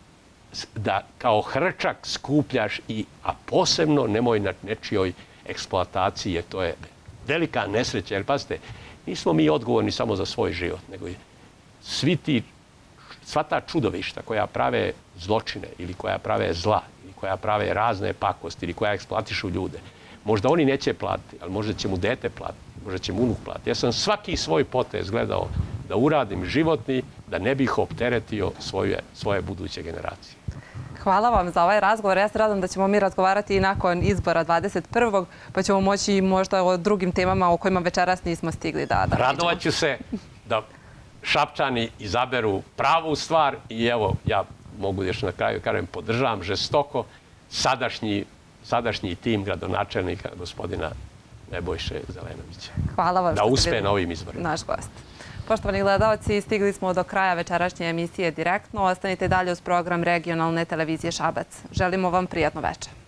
da kao hrčak skupljaš, i, a posebno nemoj na nečijoj eksploataciji, jer to je velika nesreća. Jer, pazite, nismo mi odgovorni samo za svoj život, nego i svi ti, sva ta čudovišta koja prave zločine ili koja prave zla, ili koja prave razne pakosti, ili koja eksploatišu ljude. Možda oni neće platiti, ali možda će mu dete platiti, možda će mu unuk platiti. Ja sam svaki svoj potez gledao da uradim životni, da ne bih opteretio svoje, svoje buduće generacije. Hvala vam za ovaj razgovor. Ja se radam da ćemo mi razgovarati i nakon izbora dvadeset prvog pa ćemo moći možda o drugim temama o kojima večeras nismo stigli da... da Radovat ću se da Šapčani izaberu pravu stvar i evo, ja mogu još na kraju kažem, podržavam žestoko sadašnji, sadašnji tim gradonačelnika gospodina Nebojše Zelenovića. Hvala vam. Da uspe na ovim izborima. Naš gost. Poštovani gledalci, stigli smo do kraja večerašnje emisije Direktno. Ostanite dalje uz program regionalne televizije Šabac. Želimo vam prijatno večer.